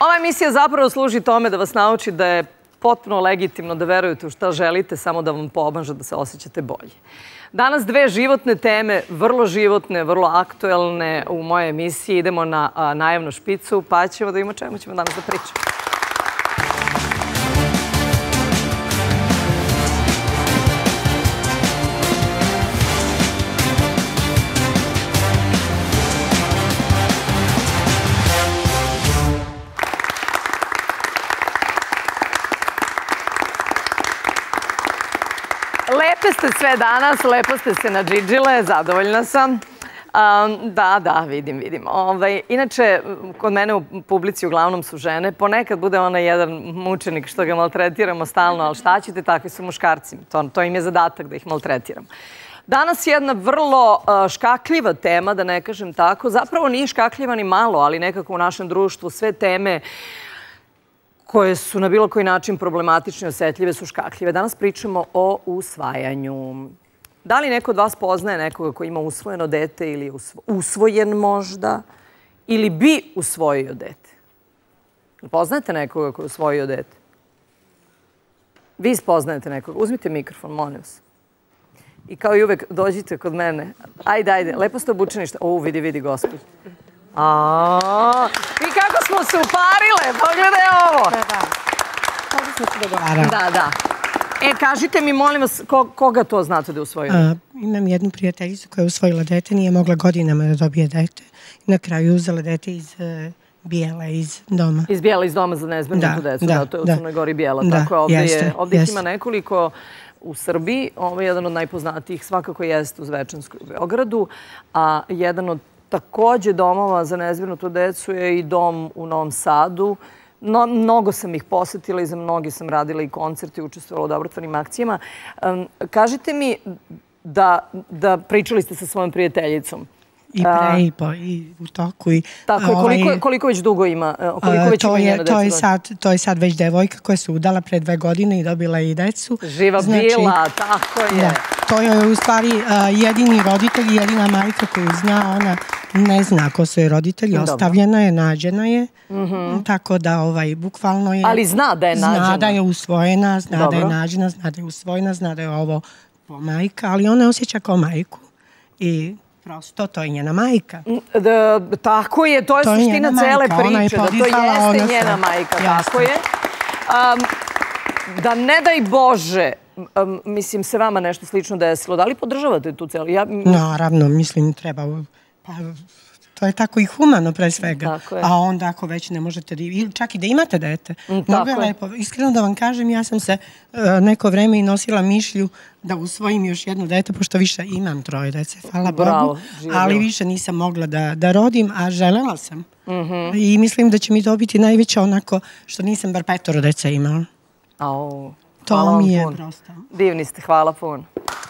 Ova emisija zapravo služi tome da vas nauči da je potpuno legitimno da verujete u šta želite, samo da vam pomaže da se osjećate bolje. Danas dve životne teme, vrlo životne, vrlo aktuelne u mojoj emisiji. Idemo na najavnu špicu, pa ćemo da vidimo čemu ćemo danas da pričamo. Lepe ste sve danas, lepo ste se nadžidžile, zadovoljna sam. Da, vidim. Inače, kod mene u publici uglavnom su žene. Ponekad bude onaj jedan mučenik što ga maltretiramo stalno, ali šta ćete, takvi su muškarci. To im je zadatak da ih maltretiramo. Danas je jedna vrlo škakljiva tema, da ne kažem tako. Zapravo nije škakljiva ni malo, ali nekako u našem društvu sve teme koje su na bilo koji način problematične i osetljive su škakljive. Danas pričamo o usvajanju. Da li neko od vas poznaje nekoga koji ima usvojeno dete ili je usvojen možda ili bi usvojio dete? Poznajete nekoga koji je usvojio dete? Vi spoznajete nekoga. Uzmite mikrofon, molim vas. I kao i uvek dođite kod mene. Ajde, lepo ste obučeni. Vidi, gospod. I kako smo se uparile, pogledaj ovo. Kako smo se dogovarali. Da. Kažite mi, molim vas, koga to znate da je usvojila? Imam jednu prijateljicu koja je usvojila dete, nije mogla godinama da dobije dete. Na kraju uzela dete iz Bijela, iz doma. Iz Bijela, iz doma za nezbrinutu decu. Da, to je u Crnoj Gori Bijela. Tako je, ovdje ih ima nekoliko u Srbiji. Ovo je jedan od najpoznatijih, svakako jeste u Zvečanskoj u Beogradu, a jedan od takođe domova za nezbrinutu decu je i dom u Novom Sadu. Mnogo sam ih posetila i za mnogi sam radila i koncerte i učestvovala u dobrotvornim akcijama. Kažite mi da pričali ste sa svojom prijateljicom. I pre i u toku. Tako je, koliko već dugo ima? To je sad već devojka koja se udala pre 2 godine i dobila i decu. Živa bila, tako je. To je u stvari jedini roditelj i jedina majka koju zna. Ona ne zna ko su je roditelji, ostavljena je, nađena je. Tako da bukvalno je... Ali zna da je nađena. Zna da je usvojena, zna da je nađena, zna da je usvojena, zna da je ovo majka, ali ona osjeća kao majku. I prosto to je njena majka. Tako je, to je suština cele priče, da to jeste njena majka, tako je. Da ne daj Bože, mislim, se vama nešto slično desilo, da li podržavate tu celu? Naravno, mislim, treba... To je tako i humano pre svega. A onda ako već ne možete, čak i da imate dete, mnogo je lepo. Iskreno da vam kažem, ja sam se neko vreme i nosila mišlju da usvojim još jedno dete, pošto više imam 3 dece, hvala Bogu, ali više nisam mogla da rodim, a želela sam. I mislim da će mi dobiti najveće onako što nisam bar 5 dece imala. To mi je prosto. Divni ste, hvala puno.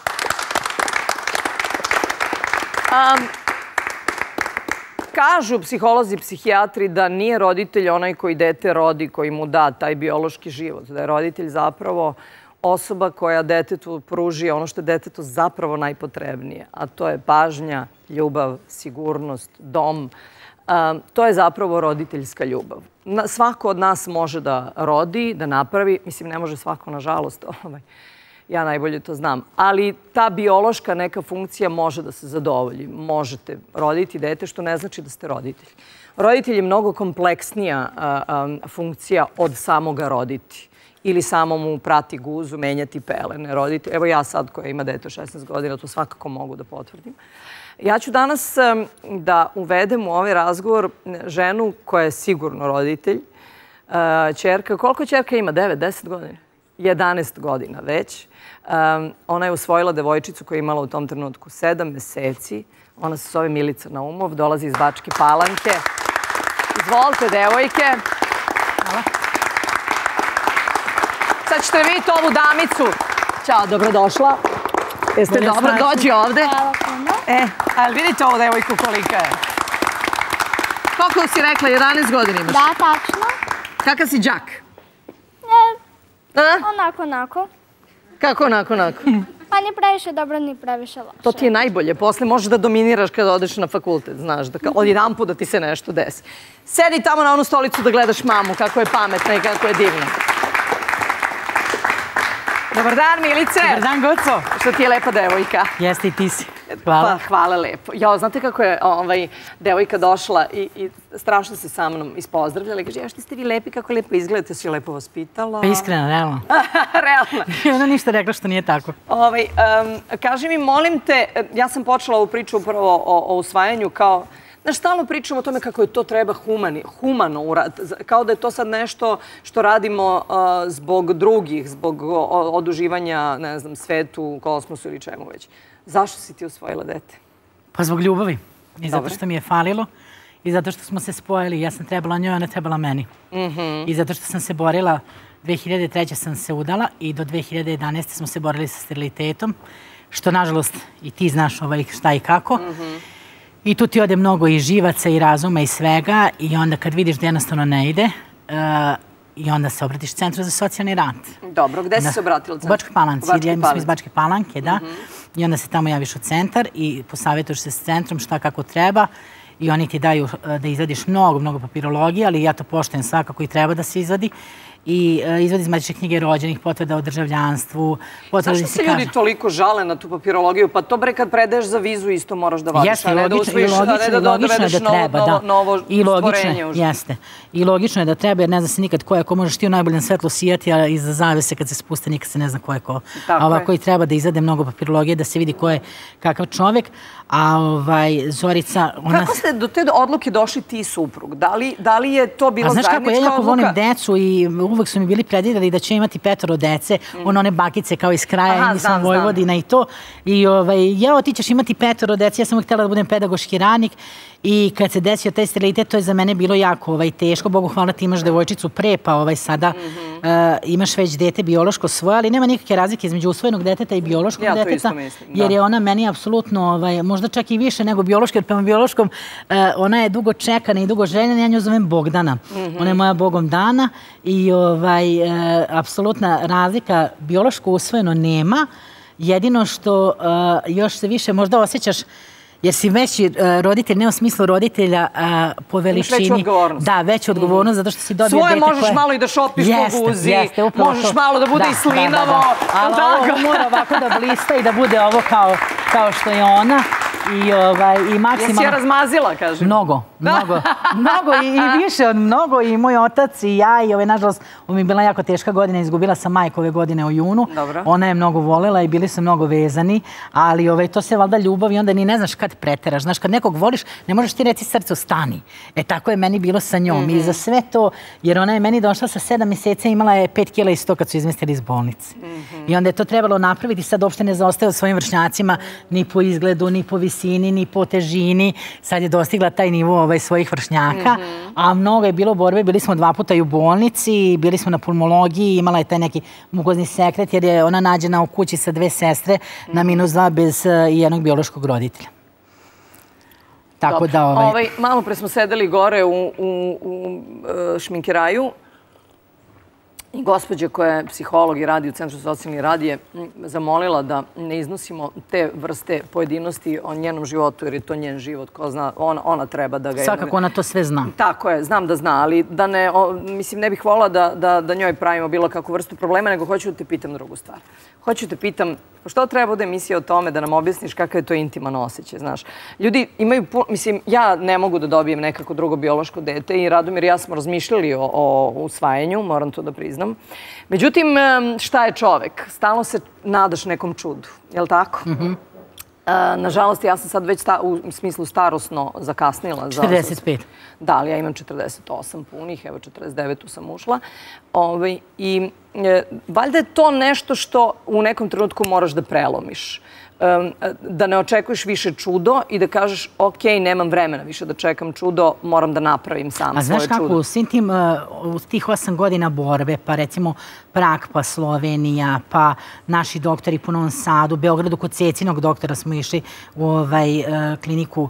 Kažu psiholozi i psihijatri da nije roditelj onaj koji dete rodi, koji mu da taj biološki život. Da je roditelj zapravo osoba koja detetu pruži ono što je detetu zapravo najpotrebnije. A to je pažnja, ljubav, sigurnost, dom. To je zapravo roditeljska ljubav. Svako od nas može da rodi, da napravi. Mislim, ne može svako, nažalost. Ja najbolje to znam. Ali ta biološka neka funkcija može da se zadovolji. Možete roditi dete, što ne znači da ste roditelj. Roditelj je mnogo kompleksnija funkcija od samoga roditi. Ili samo mu prati guzu, menjati pelene. Evo ja sad koja ima dete od 16 godina, to svakako mogu da potvrdim. Ja ću danas da uvedem u ovaj razgovor ženu koja je sigurno roditelj. Ćerka, koliko ćerka ima? 9, 10 godina? 11 godina već. Ona je usvojila devojčicu koja je imala u tom trenutku 7 meseci. Ona se zove Milica Naumov, dolazi iz Bačke Palanke. Izvolite, devojke. Hvala. Sad ćete vidjeti ovu damicu. Ćao, dobrodošla. Jeste dobro? Dođi ovde. Hvala puno. Ali vidite ovu devojku kolika je. Koliko si rekla? 11 godina imaš? Da, tačno. Kakav si đak? Onako. Kako onako? Pa ni previše dobro, ni previše loše. To ti je najbolje. Posle možeš da dominiraš kada odeš na fakultet, znaš, odjedan put da ti se nešto desi. Sedi tamo na onu stolicu da gledaš mamu, kako je pametna i kako je divna. Dobar dan, Milice. Dobar dan, Goco. Što ti je lepa devojka. Jeste i ti si. Hvala. Pa, hvala lepo. Jao, znate kako je devojka došla i strašno se sa mnom ispozdravljala i kaže, što ste vi lepi, kako lepo izgledate, si lepo vaspitala. Pa iskreno, realno. Realno. Ona ništa rekla što nije tako. Kaži mi, molim te, ja sam počela ovu priču upravo o usvajanju kao... Znaš, stalno pričamo o tome kako je to treba humano uraditi, kao da je to sad nešto što radimo zbog drugih, zbog oduživanja, ne znam, svetu, kosmosu ili čemu već. Zašto si ti usvojila dete? Pa zbog ljubavi. I zato što mi je falilo. I zato što smo se spojili. Ja sam trebala njoj, ona trebala meni. I zato što sam se borila, 2003. sam se udala i do 2011. smo se borili sa sterilitetom, što, nažalost, i ti znaš šta i kako. I tu ti ode mnogo i živaca i razuma i svega i onda kad vidiš da jednostavno ne ide i onda se obratiš Centru za socijalni rad. Dobro, gde si se obratila? U Bačkoj Palanci. Mi smo iz Bačke Palanke, da. I onda se tamo javiš u centar i posavjetuješ se s centrom šta kako treba i oni ti daju da izvadiš mnogo papirologije, ali ja to poštujem svakako i treba da se izvadi. I izvadi iz matične knjige rođenih, potvrda o državljanstvu. Zašto se ljudi toliko žale na tu papirologiju? Pa to bre kad predaješ za vizu isto moraš da vadiš, a ne da usvojiš, a ne da dovedeš novo stvorenje. Jeste. I logično je da treba, jer ne zna se nikad ko je ko. Možeš ti u najboljem svetlu sijati, a iza zavese kad se spuste nikad se ne zna ko je ko. A ovako i treba da izvade mnogo papirologije, da se vidi ko je kakav čovek. A Zorica... Kako ste do te odluke došli ti i suprug? Da li je to bilo zajednička odluka? Znaš kako, ja jako volim decu i uvek su mi bili predvidjeli da će imati 5 dece, one bakice kao iz kraja, nisam Vojvodina i to. I ja, ti ćeš imati 5 dece, ja sam uvek htjela da budem pedagoški radnik i kad se desio taj sterilitet, to je za mene bilo jako teško. Bogu hvala, ti imaš devojčicu pre, pa sada imaš već dete biološko svoje, ali nema nikakve razlike između usvojenog deteta i biološkog deteta, jer je ona meni apsolutno, možda čak i više nego biološki, jer prema biološkom ona je dugo čekana i dugo željena, ja nju zovem Bogdana. Ona je moja Bogom dana i apsolutna razlika biološko usvojeno nema. Jedino što još se više možda osjećaš, jer si veći roditelj, ne u smislu roditelja po veličini. Veću odgovornost. Da, veću odgovornost, zato što si dobio dete koje... Svoje možeš malo i da šopiš po guzi, možeš malo da bude i slinavo. Ali ovo mora ovako da blista i da bude ovo kao što je ona. Jesi je razmazila, kažem? Mnogo i više od mnogo i moj otac i ja i nažalost, ovo mi je bila jako teška godina, izgubila sam majku ove godine u junu. Ona je mnogo volela i bili su mnogo vezani, ali to se valjda ljubav i onda ni ne znaš kad preteraš. Znaš, kad nekog voliš, ne možeš ti reći srcu stani. Tako je meni bilo sa njom i za sve to, jer ona je meni došla sa 7 mjeseca i imala je 5 kila i 100 kad su izmestili iz bolnice. I onda je to trebalo napraviti, sad uopšte ne zaostaje od svojim vršnjacima ni po izgledu, ni po visini, ni po težini. Sad je dostigla taj nivo svojih vršnjaka, a mnogo je bilo borbe. Bili smo 2 puta i u bolnici, bili smo na pulmologiji, imala je taj neki mukozni sekret, jer je ona nađena u kući sa 2 sestre na -2 bez jednog biološkog roditelja. Tako da... Malo pre smo sedeli gore u šminkeraju i gospođa koja je psiholog i radi u Centru za socijalni rad je zamolila da ne iznosimo te vrste pojedinosti o njenom životu, jer je to njen život, ko zna, ona treba da ga... Svakako ona to sve zna. Tako je, znam da zna, ali da ne, mislim, ne bih volila da njoj pravimo bilo kakvu vrstu problema, nego hoću da te pitam drugu stvar. Hoću da te pitam, što treba bude emisija o tome da nam objasniš kakav je to intiman osjećaj, znaš. Ljudi imaju, mislim, ja ne mogu da dobijem nekako drugo biološko dete i Radomir i ja smo razmišljali o usvajanju, moram to da priznam. Međutim, šta je čovek? Stalno se nadaš nekom čudu, je li tako? Nažalost, ja sam sad već u smislu starosno zakasnila. 45. Da, ali ja imam 48 punih, evo 49 sam ušla. I valjda je to nešto što u nekom trenutku moraš da prelomiš. Da ne očekuješ više čudo i da kažeš, ok, nemam vremena više da čekam čudo, moram da napravim sam svoje čudo. A znaš kako, u svim tih 8 godina borbe, pa recimo Prag, pa Slovenija, pa naši doktori po Novom Sadu, Beogradu, kod Cecinog doktora smo išli u kliniku,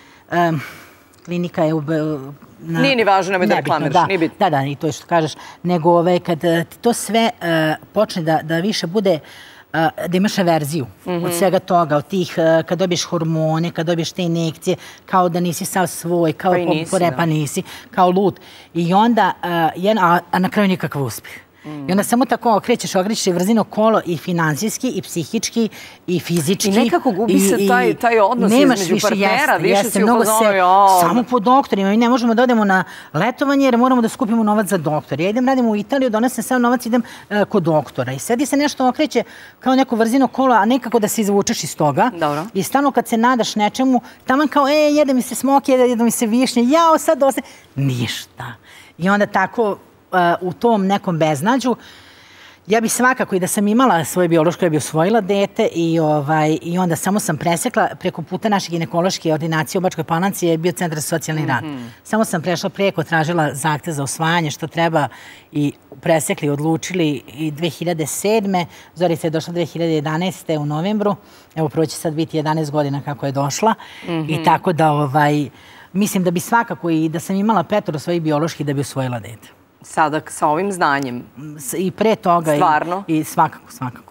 klinika je u... Nije ni važno, nemoj da reklamiraš, nije bitno. Da, i to je što kažeš, nego kad to sve počne da više bude da imaš averziju od svega toga, od tih, kad dobiješ hormone, kad dobiješ te injekcije, kao da nisi sav svoj, kao pa nisi, kao lud. I onda, a na kraju nikakav uspjeh. I onda samo tako okrećeš vrzino kolo i finansijski, i psihički, i fizički. I nekako gubi se taj odnos između partnera, više si u fazonu. Samo po doktorima. Mi ne možemo da odemo na letovanje jer moramo da skupimo novac za doktor. Ja idem, radim u Italiju, donesem sam novac, idem kod doktora. I sedi se nešto okreće kao neko vrzino kolo, a nekako da se izvučeš iz toga. I stalno kad se nadaš nečemu, taman kao, jede mi se smoke, jede mi se višnje, jao, sad ostaje. Ništa. I onda tako u tom nekom beznađu, ja bih svakako i da sam imala svoje biološko, ja bih usvojila dete i onda samo sam presekla preko puta naše ginekološke ordinacije u Bačkoj Palanci je bio centar za socijalni rad. Samo sam prešla preko, tražila zahtev za usvajanje što treba i presekli, odlučili i 2007. Zorica je došla 2011. u novembru. Evo prvo će sad biti 11 godina kako je došla i tako da mislim da bi svakako i da sam imala 5 svojih bioloških da bi usvojila dete. Sada sa ovim znanjem? I pre toga. Stvarno? I svakako, svakako.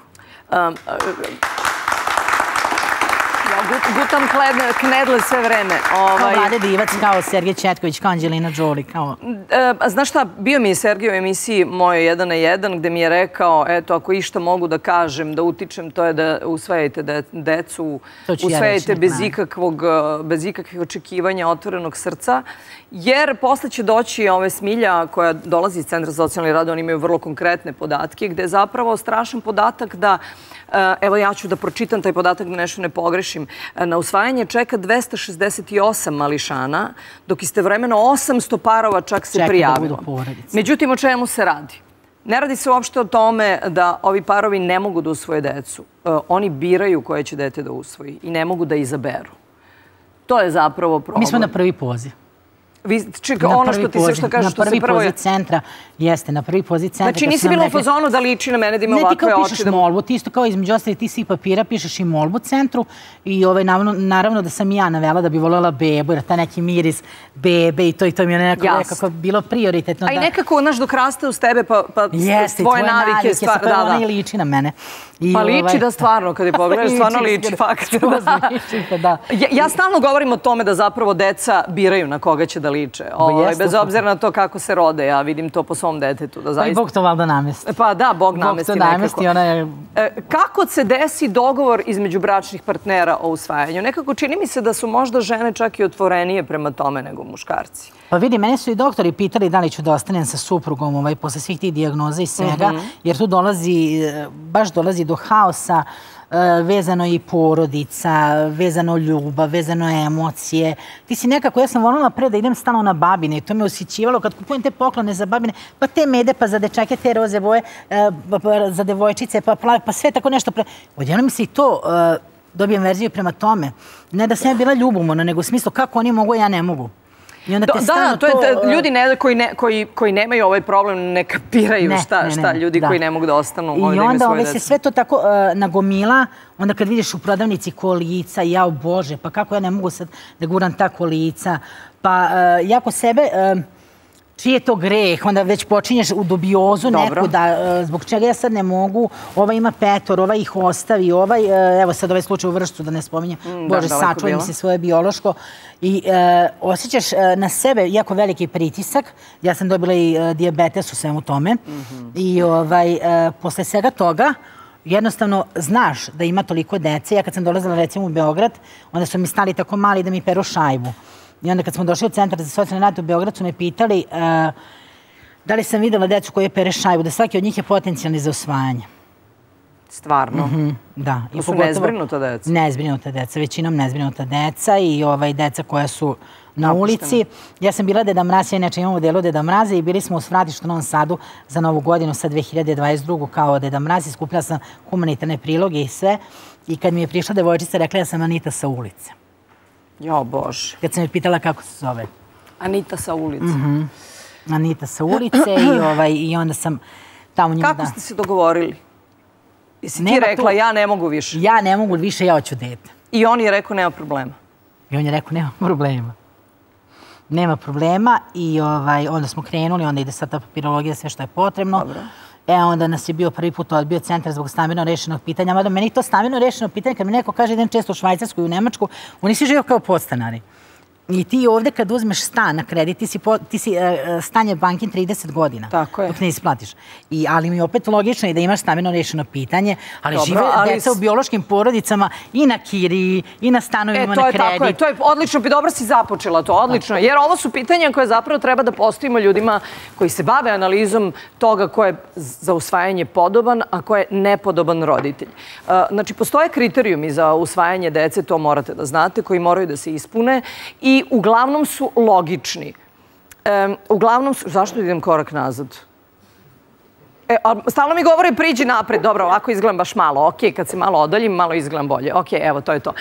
Gutam knedle sve vreme. Kao Vlade Divac, kao Sergej Četković, kao Anđelina Jolie, kao... Znaš šta, bio mi je Sergej u emisiji Moje 1 na 1, gde mi je rekao, eto, ako išta mogu da kažem, da utičem, to je da usvajajte decu, usvajajte bez ikakvih očekivanja, otvorenog srca, jer posle će doći Smilja koja dolazi iz Centra za socijalni rad, oni imaju vrlo konkretne podatke, gde je zapravo strašan podatak da, evo ja ću da pročitam taj podatak da nešto ne pogrešim, na usvajanje čeka 268 mališana, dok istovremeno 800 parova čak se prijavilo. Međutim, o čemu se radi? Ne radi se uopšte o tome da ovi parovi ne mogu da usvoje decu. Oni biraju koje će dete da usvoji i ne mogu da izaberu. To je zapravo problem. Mi smo na prvi poziv. Ono što ti se što kažeš što se prvo je... Na prvi poziv centra, jeste, na prvi poziv centra. Znači nisi bila u fazonu da liči na mene da ima ovakve oči? Ne, ti kao pišeš molbu, ti isto kao između ostali ti svi papira pišeš i molbu centru i naravno da sam i ja navela da bi voljela bebu, jer ta neki miris bebe i to mi je nekako bilo prioritetno. A i nekako, znaš, dok raste uz tebe pa tvoje navike... Jeste, ona i liči na mene. Pa liči da stvarno, kad je pogledaš, stvarno liči, fakt. Ja stalno govorim o tome da zapravo deca biraju na koga će da liče. Bez obzira na to kako se rode, ja vidim to po svom detetu. Pa i Bog to valjda namesti. Pa da, Bog namesti nekako. Kako se desi dogovor između bračnih partnera o usvajanju? Nekako čini mi se da su možda žene čak i otvorenije prema tome nego muškarci. Pa vidi, mene su i doktori pitali da li ću da ostanem sa suprugom posle svih tih dijagnoza i svega, jer tu baš dolazi do haosa, vezano i porodica, vezano ljubav, vezano emocije. Ti si nekako, ja sam voljela pre da idem stalno na babine i to me osjećivalo kad kupujem te poklone za babine, pa te mede, pa za dečake, te roze boje, za devojčice, pa plave, pa sve tako nešto. Odjedno mi se i to dobijem verziju prema tome. Ne da sam ja bila ljubomorna, nego u smislu kako oni mogu, ja ne mogu. Da, to je ljudi koji nemaju ovaj problem ne kapiraju šta ljudi koji ne mogu da ostanu. I onda se sve to tako nagomila, onda kad vidiš u prodavnici kolica, jao Bože, pa kako ja ne mogu sad da guram ta kolica, pa jako sebe... Čiji je to greh, onda već počinješ u dubiozu neku da zbog čega ja sad ne mogu, ovaj ima 5, ovaj ih ostavi, evo sad ovaj slučaj u Vršcu da ne spominjem, Bože, sačuvaj mi se svoje biološko i osjećaš na sebe jako veliki pritisak, ja sam dobila i dijabetes u svemu tome i posle svega toga jednostavno znaš da ima toliko dece, ja kad sam dolazila recimo u Beograd, onda su mi stali tako mali da mi peru šajbu. I onda kad smo došli u Centar za socijalni rad u Beograd su me pitali da li sam videla decu koje pere šajbu, da svaki od njih je potencijalni za usvajanje. Stvarno? Da. To su nezbrinuta deca? Nezbrinuta deca, većinom nezbrinuta deca i deca koja su na ulici. Ja sam bila Deda Mraz, ja inače imamo delo Deda Mraza i bili smo u Svratištu u Novom Sadu za Novu godinu sa 2022. kao Deda Mraz i skupila sam humanitarne priloge i sve. I kad mi je prišla devojčica, rekla ja sam Anita sa ulice. Jo, Bože. Kad sam je pitala kako se zove. Anita sa ulice. Anita sa ulice i onda sam tamo njima da... Kako ste se dogovorili? Jesi ti rekla ja ne mogu više? Ja ne mogu više, ja hoću dete. I on je rekao nema problema? I on je rekao nema problema. Nema problema i onda smo krenuli, onda ide sad ta papirologija, sve što je potrebno. Onda nas je bio prvi put odbio centar zbog stambeno rešenog pitanja. Mada meni to stambeno rešeno pitanje, kad mi neko kaže idem često u Švajcarsku i u Nemačku, oni svi žive kao podstanari. I ti ovde kad uzmeš stan na kredit, ti si stan je bankin 30 godina. Tako je. Dok ne isplatiš. Ali mi je opet logično i da imaš stambeno rešeno pitanje, ali žive deca u biološkim porodicama i na kiriji, i na stanovima na kredit. Tako je, to je odlično. Dobro si započela to, odlično. Jer ovo su pitanja koje zapravo treba da postavimo ljudima koji se bave analizom toga ko je za usvajanje podoban, a ko je nepodoban roditelj. Znači, postoje kriterijumi za usvajanje dece, to morate da znate, koji moraju da se ispune i uglavnom su logični. Uglavnom su... Zašto idem korak nazad? Stalno mi govori priđi napred. Dobro, ovako izgledam baš malo. Ok, kad se malo odaljim, malo izgledam bolje. Ok, evo, to je to.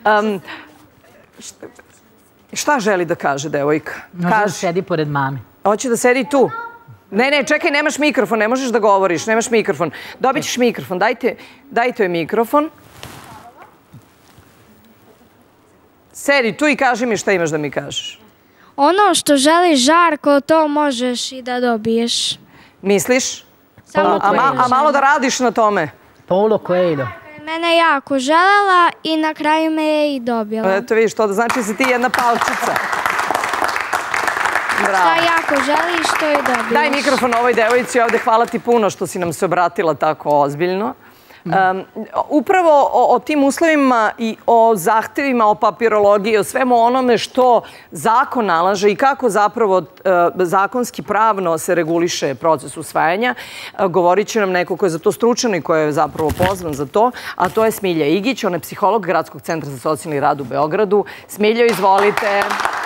Šta želi da kaže devojka? Može da sedi pored mame. Hoće da sedi tu? Ne, čekaj, nemaš mikrofon, ne možeš da govoriš, nemaš mikrofon. Dobit ćeš mikrofon, dajte joj mikrofon. Sedi tu i kaži mi šta imaš da mi kažeš. Ono što želiš žarko, to možeš i da dobiješ. Misliš? A malo da radiš na tome? Paulo Coelho. Mene jako želela i na kraju me je i dobila. Eto vidiš, to da znači da si ti jedna palčica. Šta jako želiš, to i dobiješ. Daj mikrofon ovoj devojci ovde. Hvala ti puno što si nam se obratila tako ozbiljno. Upravo o tim uslovima i o zahtevima, o papirologiji, o svemu onome što zakon nalaže i kako zapravo zakonski pravno se reguliše proces usvajanja, govorit će nam neko ko je za to stručan i ko je zapravo pozvan za to, a to je Smilja Igić, ona je psiholog Gradskog centra za socijalni rad u Beogradu. Smiljo, izvolite.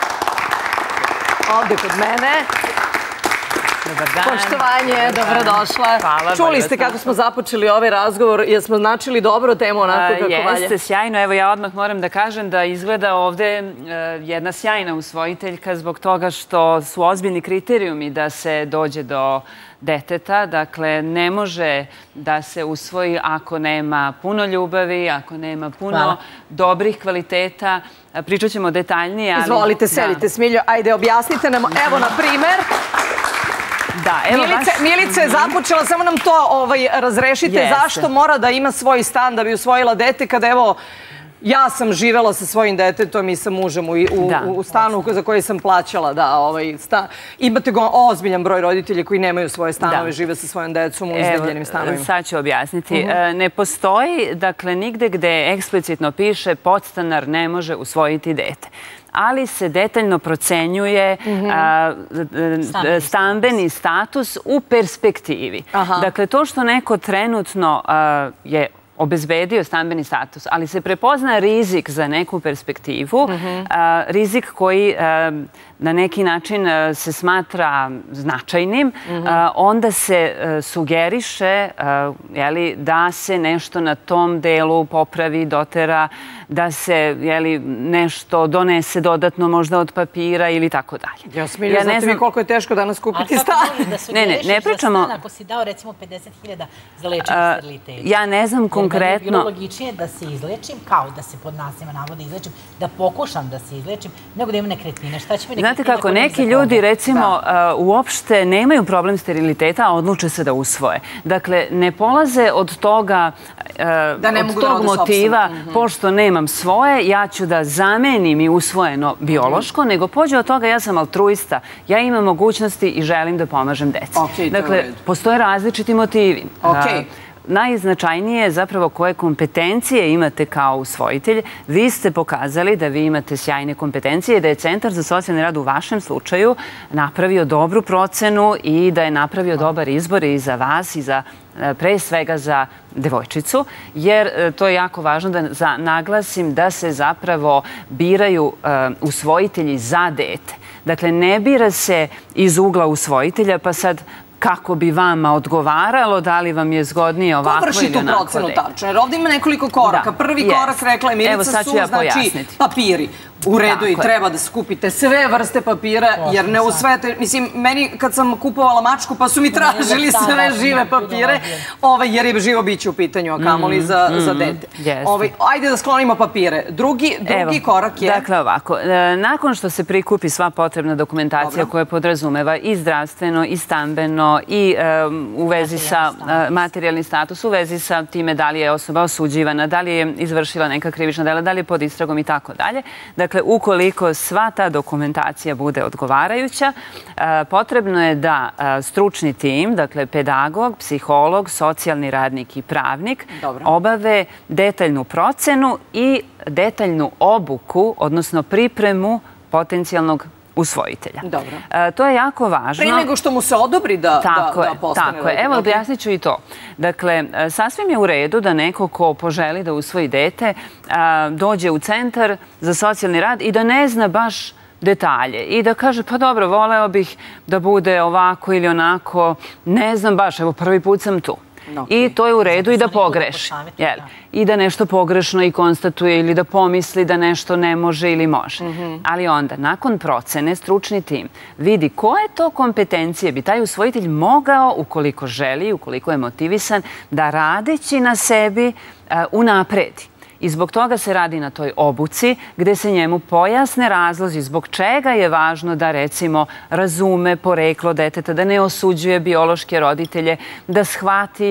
Ovde kod mene. Dobar dan. Poštovanje, dobrodošla. Hvala. Čuli ste kako smo započeli ovaj razgovor, jer smo načeli dobro temu onako kako valje. Jeste, sjajno. Evo ja odmah moram da kažem da izgleda ovde jedna sjajna usvojiteljka zbog toga što su ozbiljni kriterijumi da se dođe do deteta. Dakle, ne može da se usvoji ako nema puno ljubavi, ako nema puno dobrih kvaliteta. Pričat ćemo detaljnije. Izvolite, sedite, Smiljo. Ajde, objasnite nam. Evo, na primer... Milica je započela, samo nam to razrešite. Zašto mora da ima svoj stan da bi usvojila dete, kada evo, ja sam živela sa svojim detetom i sa mužem u stanu za koji sam plaćala. Imate ozbiljan broj roditelja koji nemaju svoje stanove, žive sa svojom decom u izdavljenim stanovima. Sad ću objasniti. Ne postoji, dakle, nigde gde eksplicitno piše podstanar ne može usvojiti dete. Ali se detaljno procenjuje stambeni status u perspektivi. Dakle, to što neko trenutno je obezbedio stambeni status, ali se prepozna rizik za neku perspektivu, rizik koji na neki način se smatra značajnim, onda se sugeriše da se nešto na tom delu popravi, dotera, da se nešto donese dodatno možda od papira ili tako dalje. Ja Smilja, znate mi koliko je teško danas kupiti stan? Ne pričamo... Ako si dao recimo 50.000 za lečenje steriliteta. Ja ne znam konkretno... Jer bilo logičnije da se izlečim, kao da se pod nasilima navode izlečim, da pokušam da se izlečim, nego da imam nekretnine. Šta će mi nekretnine? Znate kako, neki ljudi recimo uopšte nemaju problem steriliteta, a odluče se da usvoje. Dakle, ne polaze od toga, od tog motiva, pošto nemam svoje, ja ću da zamenim i usvojeno biološko, nego pođe od toga ja sam altruista, ja imam mogućnosti i želim da pomažem deci. Dakle, postoje različiti motivi. Najznačajnije je zapravo koje kompetencije imate kao usvojitelj. Vi ste pokazali da vi imate sjajne kompetencije i da je Centar za socijalni rad u vašem slučaju napravio dobru procenu i da je napravio dobar izbor i za vas i pre svega za devojčicu, jer to je jako važno da naglasim da se zapravo biraju usvojitelji za dete. Dakle, ne bira se iz ugla usvojitelja, pa sad kako bi vama odgovaralo, da li vam je zgodnije ovako ili onako. Ko vrši tu procenu tačno? Jer ovdje ima nekoliko koraka. Prvi korak, rekla je Milica, su znači papiri. U redu i treba da skupite sve vrste papira, jer ne usvajate, mislim, meni kad sam kupovala mačku pa su mi tražili sve žive papire, jer je živo biće u pitanju, a kamoli za dete. Ajde da sklonimo papire. Drugi korak je... Dakle, ovako, nakon što se prikupi sva potrebna dokumentacija koja podrazumeva i zdravstveno, i stambeno, i u vezi sa materijalni status, u vezi sa time da li je osoba osuđivana, da li je izvršila neka krivična dela, da li je pod istragom i tako dalje. Dakle, ukoliko sva ta dokumentacija bude odgovarajuća, potrebno je da stručni tim, dakle pedagog, psiholog, socijalni radnik i pravnik, obave detaljnu procenu i detaljnu obuku, odnosno pripremu potencijalnog usvojitelja. Dobro. To je jako važno. Prije nego što mu se odobri da postane roditelj. Tako je. Evo, objasnit ću i to. Dakle, sasvim je u redu da neko ko poželi da usvoji dete dođe u centar za socijalni rad i da ne zna baš detalje i da kaže, pa dobro, voleo bih da bude ovako ili onako, ne znam baš, evo prvi put sam tu. I to je u redu i da pogreši. I da nešto pogrešno i konstatuje ili da pomisli da nešto ne može ili može. Ali onda, nakon procene, stručni tim vidi koje to kompetencije bi taj usvojitelj mogao, ukoliko želi, ukoliko je motivisan, da radeći na sebi unapredi. I zbog toga se radi na toj obuci gde se njemu pojasne razlozi zbog čega je važno da, recimo, razume poreklo deteta, da ne osuđuje biološke roditelje, da shvati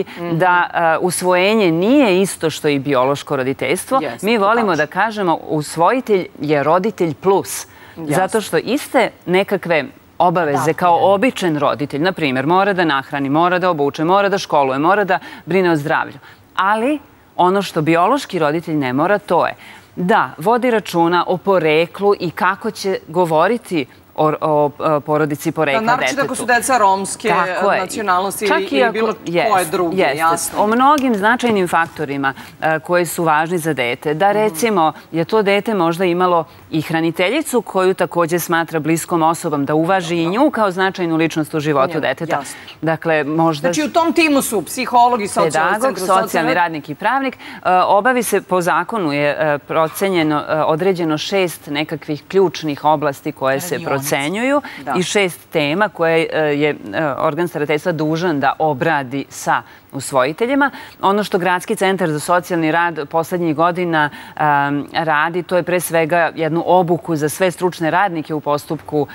da usvojenje nije isto što i biološko roditeljstvo. Mi volimo da kažemo usvojitelj je roditelj plus. Zato što iste nekakve obaveze kao običan roditelj, na primjer, mora da nahrani, mora da obuče, mora da školuje, mora da brine o zdravlju. Ali ono što biološki roditelj ne mora, to je da vodi računa o poreklu i kako će govoriti o porodici porekla detetu. Naročito ako su deca romske nacionalnosti ili bilo koje druge, jasno. O mnogim značajnim faktorima koji su važni za dete. Da, recimo, je to dete možda imalo i hraniteljicu koju također smatra bliskom osobom, da uvaži i nju kao značajnu ličnost u životu deteta. Dakle, možda... Znači, u tom timu su psiholog i pedagog, socijalni radnik i pravnik. Obavi se, po zakonu je procenjeno, određeno 6 nekakvih ključnih oblasti koje se procenjuju i 6 tema koje je organ starateljstva dužan da obradi sa usvojiteljima. Ono što Gradski centar za socijalni rad poslednjih godina radi, to je pre svega jednu obuku za sve stručne radnike u postupku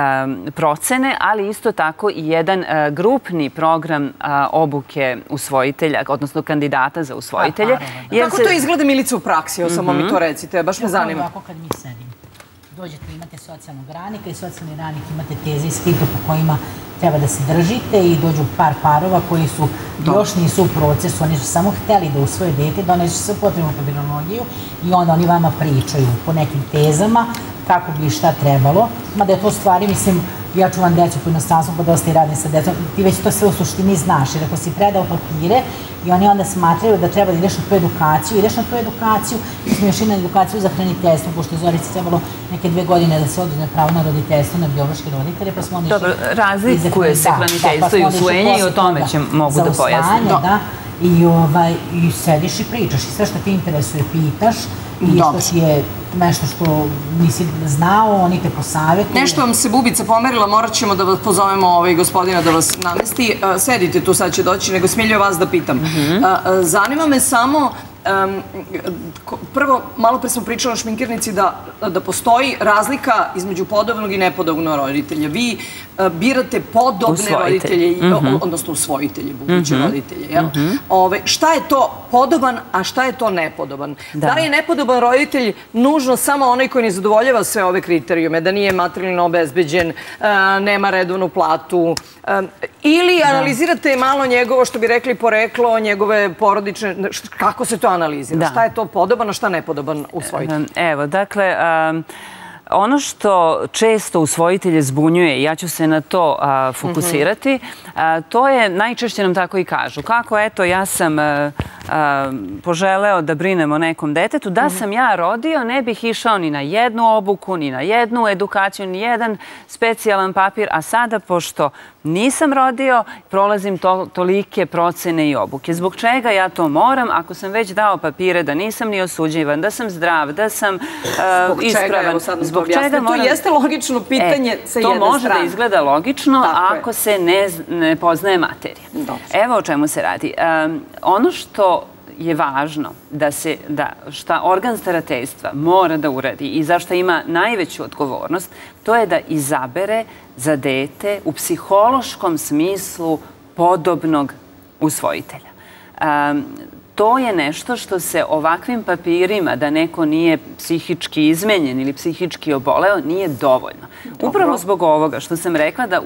procene, ali isto tako i jedan grupni program obuke usvojitelja, odnosno kandidata za usvojitelje. Kako to izgleda, Milica, u praksi? Samo mi to recite, baš me zanima. Ovako kad mi sedimo. Dođete, imate socijalnog radnika i socijalni radnik imate teze i skripte po kojima treba da se držite i dođu par parova koji su još nisu u procesu, oni su samo hteli da usvoje dete, donesu se potrebnu papirologiju i onda oni vama pričaju po nekim tezama kako bi šta trebalo. Mada je to stvari, mislim, ja čuvam decu po inostranstvu, pa dosta i radim sa decom, ti već to sve u suštini znaš, jer ako si predao papire i oni onda smatraju da treba da ideš na tu edukaciju, ideš na tu edukaciju, mi smo još i na edukaciju za hraniteljstvo, pošto je Zorici trebalo neke 2 godine da se oduzme pravo na roditeljstvo, na biološke roditelje, pa smo onda išli... Dobro, razlikuje se hraniteljstvo i usvojenje i o tome mogu da pojasnim. I sediš i pričaš i sve što te interesuje pitaš i što ti je nešto što nisi znao, oni te posavjetuju. Nešto vam se bubica pomerila, morat ćemo da vas pozovemo gospodina da vas namesti. Sedite tu, sad će doći, nego smiljuje vas da pitam. Zanima me samo, prvo, malo pre smo pričali o šminkirnici da postoji razlika između podobnog i nepodobnog roditelja. Vi birate podobne roditelje, odnosno usvojitelje, buduće roditelje. Šta je to podoban, a šta je to nepodoban? Da li je nepodoban roditelj nužno samo onaj koji ne zadovoljava sve ove kriterijume, da nije materijalno obezbeđen, nema redovnu platu, ili analizirate malo njegovo, što bi rekli, poreklo, njegove porodične, kako se to analizira? Šta je to podoban, a šta nepodoban usvojitelj? Evo, dakle, ono što često usvojitelje zbunjuje, ja ću se na to fokusirati, to je, najčešće nam tako i kažu, kako, eto, ja sam poželeo da brinem o nekom detetu. Da sam ja rodio, ne bih išao ni na jednu obuku, ni na jednu edukaciju, ni jedan specijalan papir, a sada, pošto nisam rodio, prolazim tolike procene i obuke. Zbog čega ja to moram, ako sam već dao papire da nisam ni osuđivan, da sam zdrav, da sam ispravan. Zbog čega moram... To jeste logično pitanje sa jedne strane. To može da izgleda logično ako se ne poznaje materija. Evo o čemu se radi. Ono što je važno šta organ starateljstva mora da uradi i zašto ima najveću odgovornost, to je da izabere za dete u psihološkom smislu podobnog usvojitelja. To je nešto što se ovakvim papirima, da neko nije psihički izmenjen ili psihički oboleo, nije dovoljno. Upravo zbog ovoga što sam rekla da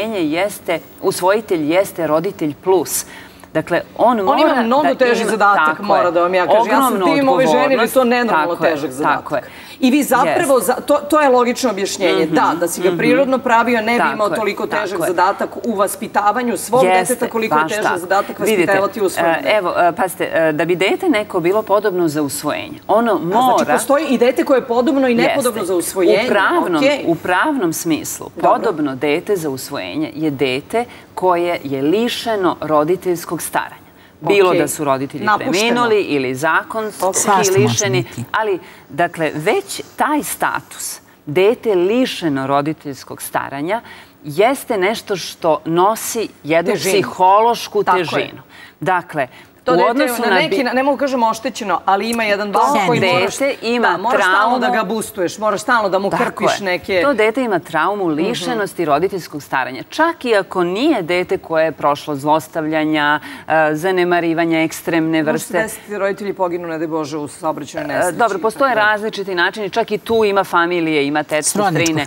usvojitelj jeste roditelj plus. Dakle, on ima mnogo težak zadatak, mora da vam ja kažem. Ja sam tim ove žene, ali to nenormalno težak zadatak. I vi zapravo, to je logično objašnjenje, da si ga prirodno pravio, ne bi imao toliko težak zadatak u vaspitavanju svog deteta, koliko je težak zadatak vaspitavati u svojom detetu. Evo, pazite, da bi dete neko bilo podobno za usvojenje, ono mora... Znači, postoji i dete koje je podobno i nepodobno za usvojenje. U pravnom smislu, podobno dete za usvojenje je dete koje je lišeno roditeljskog staranja. Bilo da su roditelji preminuli ili zakonski lišeni, ali, dakle, već taj status, dete lišeno roditeljskog staranja, jeste nešto što nosi jednu psihološku težinu. Dakle, to dete na neki, ne mogu kažem oštećeno, ali ima jedan bal koji moraš stalno da ga boostuješ, moraš stalno da mu krpiš neke... To dete ima traumu lišenosti roditeljskog staranja. Čak i ako nije dete koje je prošlo zlostavljanja, zanemarivanja, ekstremne vrste... Možete desiti roditelji poginu, ne daj Bože, u saobraćajnoj nesreći. Dobro, postoje različiti načini, čak i tu ima familije, ima tetku, strine.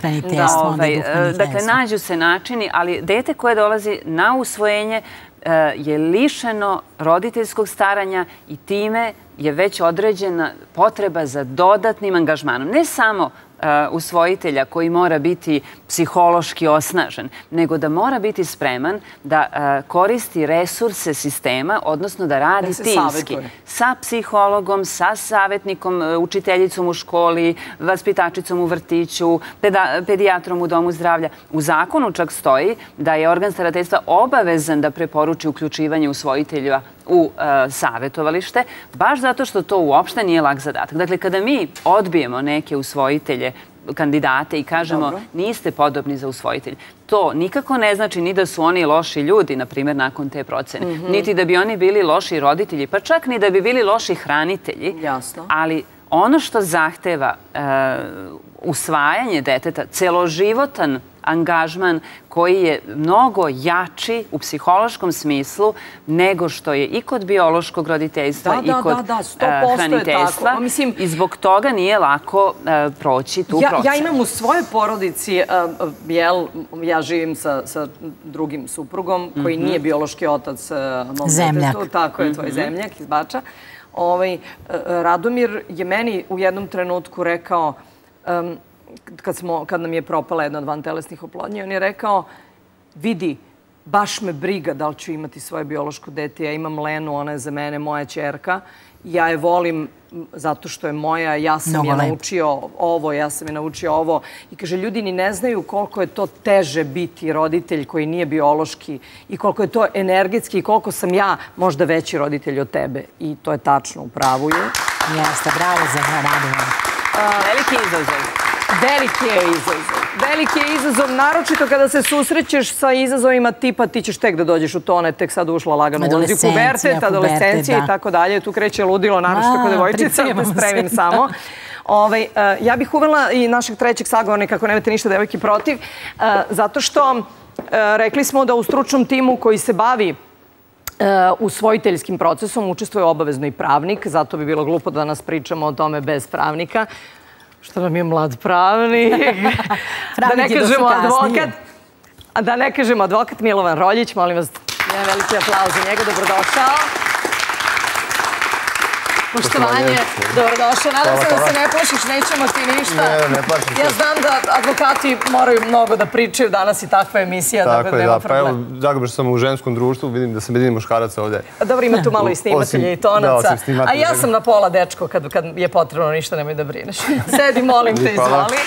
Dakle, nađu se načini, ali dete koje dolazi na usvojenje je lišeno roditeljskog staranja i time je već određena potreba za dodatnim angažmanom. Ne samo usvojitelja koji mora biti psihološki osnažen, nego da mora biti spreman da koristi resurse sistema, odnosno da radi timski. Sa psihologom, sa savjetnikom, učiteljicom u školi, vaspitačicom u vrtiću, pedijatrom u domu zdravlja. U zakonu čak stoji da je organ starateljstva obavezan da preporuči uključivanje usvojitelja u savjetovalište, baš zato što to uopšte nije lak zadatak. Dakle, kada mi odbijemo neke usvojitelje, kandidate i kažemo niste podobni za usvojitelj, to nikako ne znači ni da su oni loši ljudi, na primjer, nakon te procene. Niti da bi oni bili loši roditelji, pa čak ni da bi bili loši hranitelji. Ali ono što zahteva usvajanje deteta, celoživotan angažman koji je mnogo jači u psihološkom smislu nego što je i kod biološkog roditeljstva i kod hraniteljstva. I zbog toga nije lako proći tu procenu. Ja imam u svojoj porodici, ja živim sa drugim suprugom koji nije biološki otac mom detetu. Tako je, tvoj zemljak iz Bača. Radomir je meni u jednom trenutku rekao, kad nam je propala jedna od vantelesnih oplodnji, on je rekao, vidi, baš me briga da li ću imati svoje biološko dete. Ja imam Lenu, ona je za mene moja ćerka. Ja je volim zato što je moja, ja sam je naučio ovo, ja sam je naučio ovo. I kaže, ljudi ni ne znaju koliko je to teže biti roditelj koji nije biološki i koliko je to energetski i koliko sam ja možda veći roditelj od tebe. I to je tačno, u pravu je. Jeste, bravo za Radomir. Veliki izazov. Veliki je izazov. Veliki je izazov, naročito kada se susrećeš sa izazovima tipa ti ćeš tek da dođeš u tone, tek sad ušla lagano ulazi u pubertet, adolescencija i tako dalje. Tu kreće ludilo, naročito kod devojčica, da spremim samo. Ja bih uvela i našeg trećeg sagovornika, ako nemate ništa devojki protiv, zato što rekli smo da u stručnom timu koji se bavi usvojiteljskim procesom učestvuje obavezno i pravnik, zato bi bilo glupo da nas pričamo o tome bez pravnika. Što nam je mlad pravnik. Da ne kažemo advokat Milovan Roljić. Molim vas, jedan veliki aplauz za njega. Dobrodošao. Poštovanje, dobrodošao. Nadam se da se ne plašiš, nećemo ti ništa. Ne plašim se. Ja znam da advokati moraju mnogo da pričaju, danas i takva emisija, tako da nema problema. Pa evo, drago mi što sam u ženskom društvu, vidim da sam jedini muškarac ovde. Dobro, ima tu malo i snimatelja i tonaca. A ja sam na pola dečko, kad je potrebno, ništa nemoj da brineš. Sedi, molim te, izvali.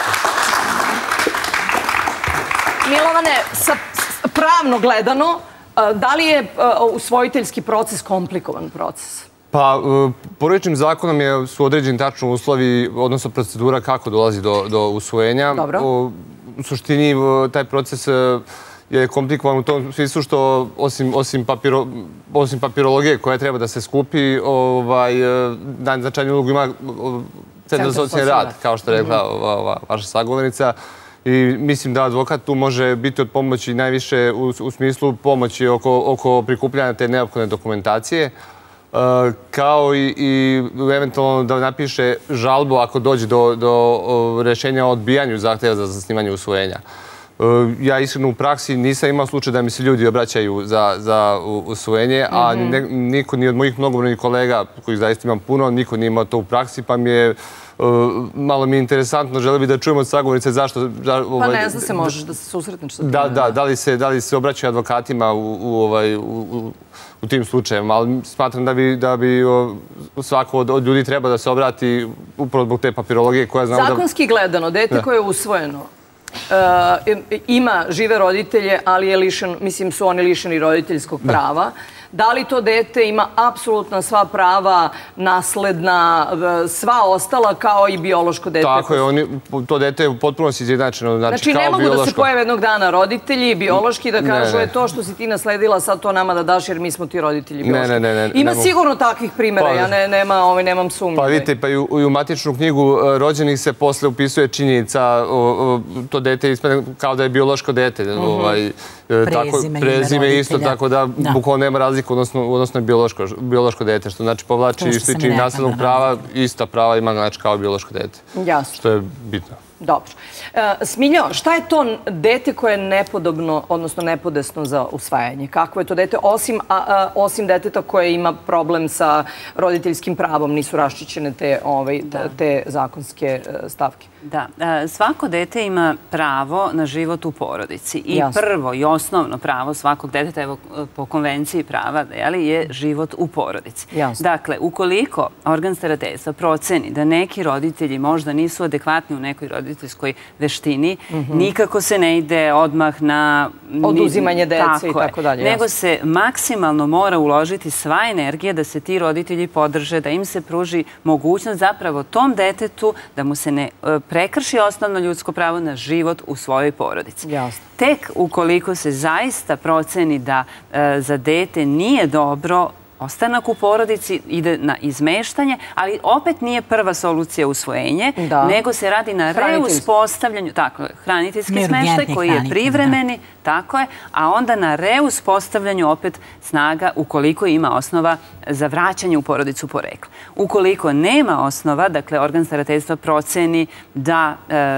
Milovane, pravno gledano, da li je usvojiteljski proces komplikovan proces? Pa, porodičnim zakonom su određeni tačno uslovi, odnosno procedura kako dolazi do usvojenja. Dobro. U suštini, taj proces je komplikovan u tom smislu što osim papirologije koja treba da se skupi, najznačajniju ulogu ima Centar za socijalni rad, kao što je rekla vaša sagovornica. I mislim da advokat tu može biti od pomoći najviše u smislu pomoći oko prikupljanja te neophodne dokumentacije, kao i eventualno da napiše žalbu ako dođe do rešenja o odbijanju zahteva za zasnivanje usvojenja. Ja iskreno u praksi nisam imao slučaj da mi se ljudi obraćaju za usvojenje, a niko ni od mojih mnogobrojnih kolega, kojih zaista imam puno, niko nije imao to u praksi, pa malo mi je interesantno, žele bi da čujemo od sagovornice zašto... Pa ne znam se, možeš da se susretneš sa tim. Da li se obraćaju advokatima u tim slučajevima, ali smatram da bi svako od ljudi treba da se obrati upravo zbog te papirologije koja znamo da... Zakonski gledano, dete koje je usvojeno, ima žive roditelje, ali je lišen, mislim su oni lišeni roditeljskog prava. Da li to dete ima apsolutno sva prava, nasledna, sva ostala kao i biološko dete? Tako je, to dete je potpuno si izjednačeno, znači kao biološko. Znači ne mogu da se pojave jednog dana roditelji biološki da kažu je to što si ti nasledila, sad to nama da daš jer mi smo ti roditelji biološki. Ne. Ima sigurno takvih primjera, ja nemam sumnje. Pa vidite, pa i u matičnu knjigu rođenih se posle upisuje činjenica, to dete ispada kao da je biološko dete. Prezime isto, tako da bukvalno nema razlika, odnosno biološko dete, što znači povlači ističnih naslednog prava, ista prava ima znači kao biološko dete. Jasno. Što je bitno. Dobro. Smiljo, šta je to dete koje je nepodobno, odnosno nepodesno za usvajanje? Kako je to dete, osim deteta koje ima problem sa roditeljskim pravom, nisu raščićene te zakonske stavke? Da, svako dete ima pravo na život u porodici i prvo i osnovno pravo svakog deteta, evo po konvenciji prava, je život u porodici. Dakle, ukoliko organ starateljstva proceni da neki roditelji možda nisu adekvatni u nekoj roditeljskoj veštini, nikako se ne ide odmah na... oduzimanje dece i tako dalje. Nego se maksimalno mora uložiti sva energija da se ti roditelji podrže, da im se pruži mogućnost zapravo tom detetu da mu se ne prekrši osnovno ljudsko pravo na život u svojoj porodici. Tek ukoliko se zaista proceni da za dete nije dobro ostanak u porodici, ide na izmeštanje, ali opet nije prva solucija usvojenje, nego se radi na reuspostavljanju, tako je, hraniteljski smeštaj koji je privremeni, tako je, a onda na reuspostavljanju opet snaga ukoliko ima osnova za vraćanje u porodicu porekla. Ukoliko nema osnova, dakle, organ starateljstva proceni da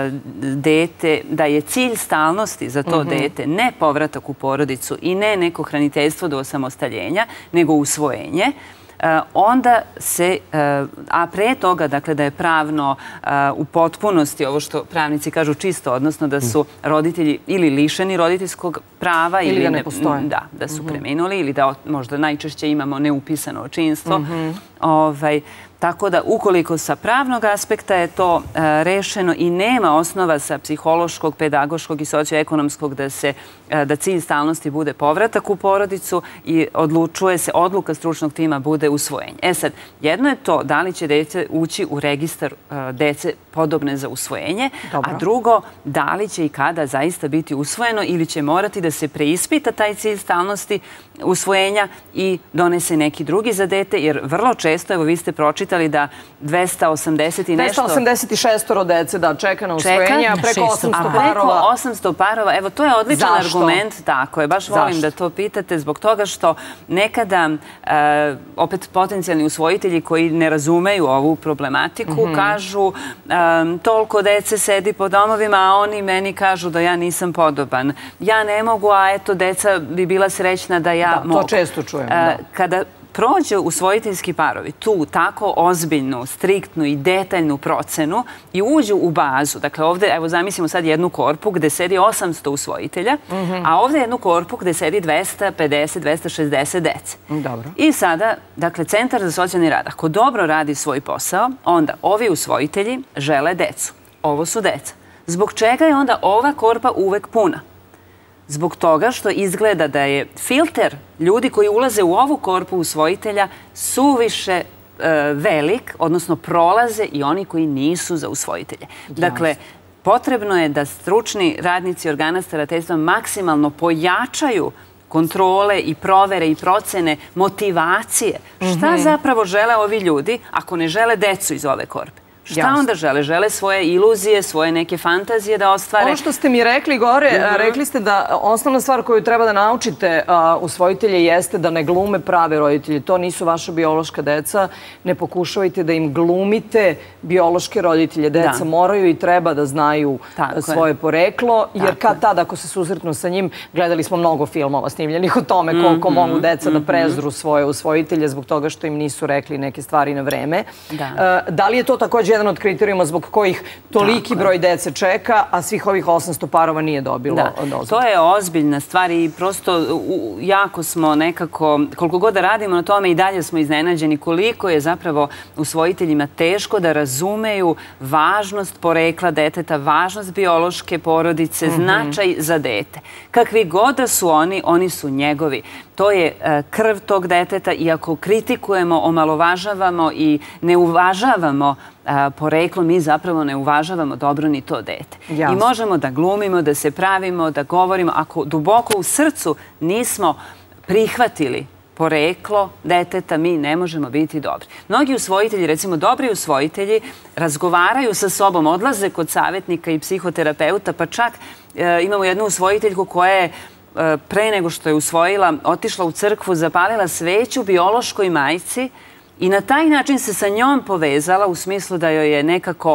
je cilj stalnosti za to dete ne povratak u porodicu i ne neko hraniteljstvo do osamostaljenja, nego usvojenje, onda se, a pre toga, dakle, da je pravno u potpunosti, ovo što pravnici kažu čisto, odnosno da su roditelji ili lišeni roditeljskog prava ili da ne postoje. Da su preminuli ili da možda najčešće imamo neupisano očinstvo. Tako da, ukoliko sa pravnog aspekta je to rešeno i nema osnova sa psihološkog, pedagoškog i socioekonomskog da cilj stalnosti bude povratak u porodicu i odlučuje se, odluka stručnog tima bude usvojenje. E sad, jedno je to da li će dete ući u registar dece podobne za usvojenje, a drugo, da li će i kada zaista biti usvojeno ili će morati da se preispita taj cilj stalnosti usvojenja i donese neki drugi za dete, jer vrlo često, evo vi ste pročitali da 280 i nešto... 286 dece, da, čeka na usvojenje, a preko 800 parova... A preko 800 parova, evo, to je odličan argument, tako je, baš volim da to pitate, zbog toga što nekada, opet potencijalni usvojitelji koji ne razumeju ovu problematiku, kažu toliko dece sedi po domovima, a oni meni kažu da ja nisam podoban. Ja ne mogu, a eto, deca bi bila srećna da ja mogu. To često čujem. Kada prođe usvojiteljski parovi tu tako ozbiljnu, striktnu i detaljnu procenu i uđu u bazu. Dakle, ovdje, evo zamislimo sad jednu korpu gde sedi 800 usvojitelja, a ovdje jednu korpu gde sedi 250, 260 dece. I sada, dakle, Centar za socijalni rad, ako dobro radi svoj posao, onda ovi usvojitelji žele decu. Ovo su deca. Zbog čega je onda ova korpa uvek puna? Zbog toga što izgleda da je filter ljudi koji ulaze u ovu korpu usvojitelja suviše velik, odnosno prolaze i oni koji nisu za usvojitelje. Dakle, potrebno je da stručni radnici organa starateljstva maksimalno pojačaju kontrole i provere i procene motivacije. Šta zapravo žele ovi ljudi ako ne žele decu iz ove korpe? Šta onda žele? Žele svoje iluzije, svoje neke fantazije da ostvare? Ono što ste mi rekli gore, rekli ste da osnovna stvar koju treba da naučite usvojitelje jeste da ne glume prave roditelji. To nisu vaša biološka deca. Ne pokušavajte da im glumite biološke roditelje. Deca moraju i treba da znaju svoje poreklo, jer kad tad, ako se susretnu sa njim, gledali smo mnogo filmova snimljenih o tome koliko mogu deca da prezru svoje usvojitelje zbog toga što im nisu rekli neke stvari na vreme. Da li je to također jedan od kriterijuma zbog kojih toliki broj dece čeka, a svih ovih 800 parova nije dobilo dozvolu? To je ozbiljna stvar i prosto jako smo nekako, koliko god da radimo na tome i dalje smo iznenađeni koliko je zapravo usvojiteljima teško da razumeju važnost porekla deteta, važnost biološke porodice, značaj za dete. Kakvi god da su oni su njegovi. To je krv tog deteta i ako kritikujemo, omalovažavamo i ne uvažavamo poreklo, mi zapravo ne uvažavamo dobro ni to dete. I možemo da glumimo, da se pravimo, da govorimo. Ako duboko u srcu nismo prihvatili poreklo deteta, mi ne možemo biti dobri. Mnogi usvojitelji, recimo dobri usvojitelji, razgovaraju sa sobom, odlaze kod savjetnika i psihoterapeuta, pa čak imamo jednu usvojiteljku koja je pre nego što je usvojila, otišla u crkvu, zapalila sveću biološkoj majci i na taj način se sa njom povezala u smislu da joj je nekako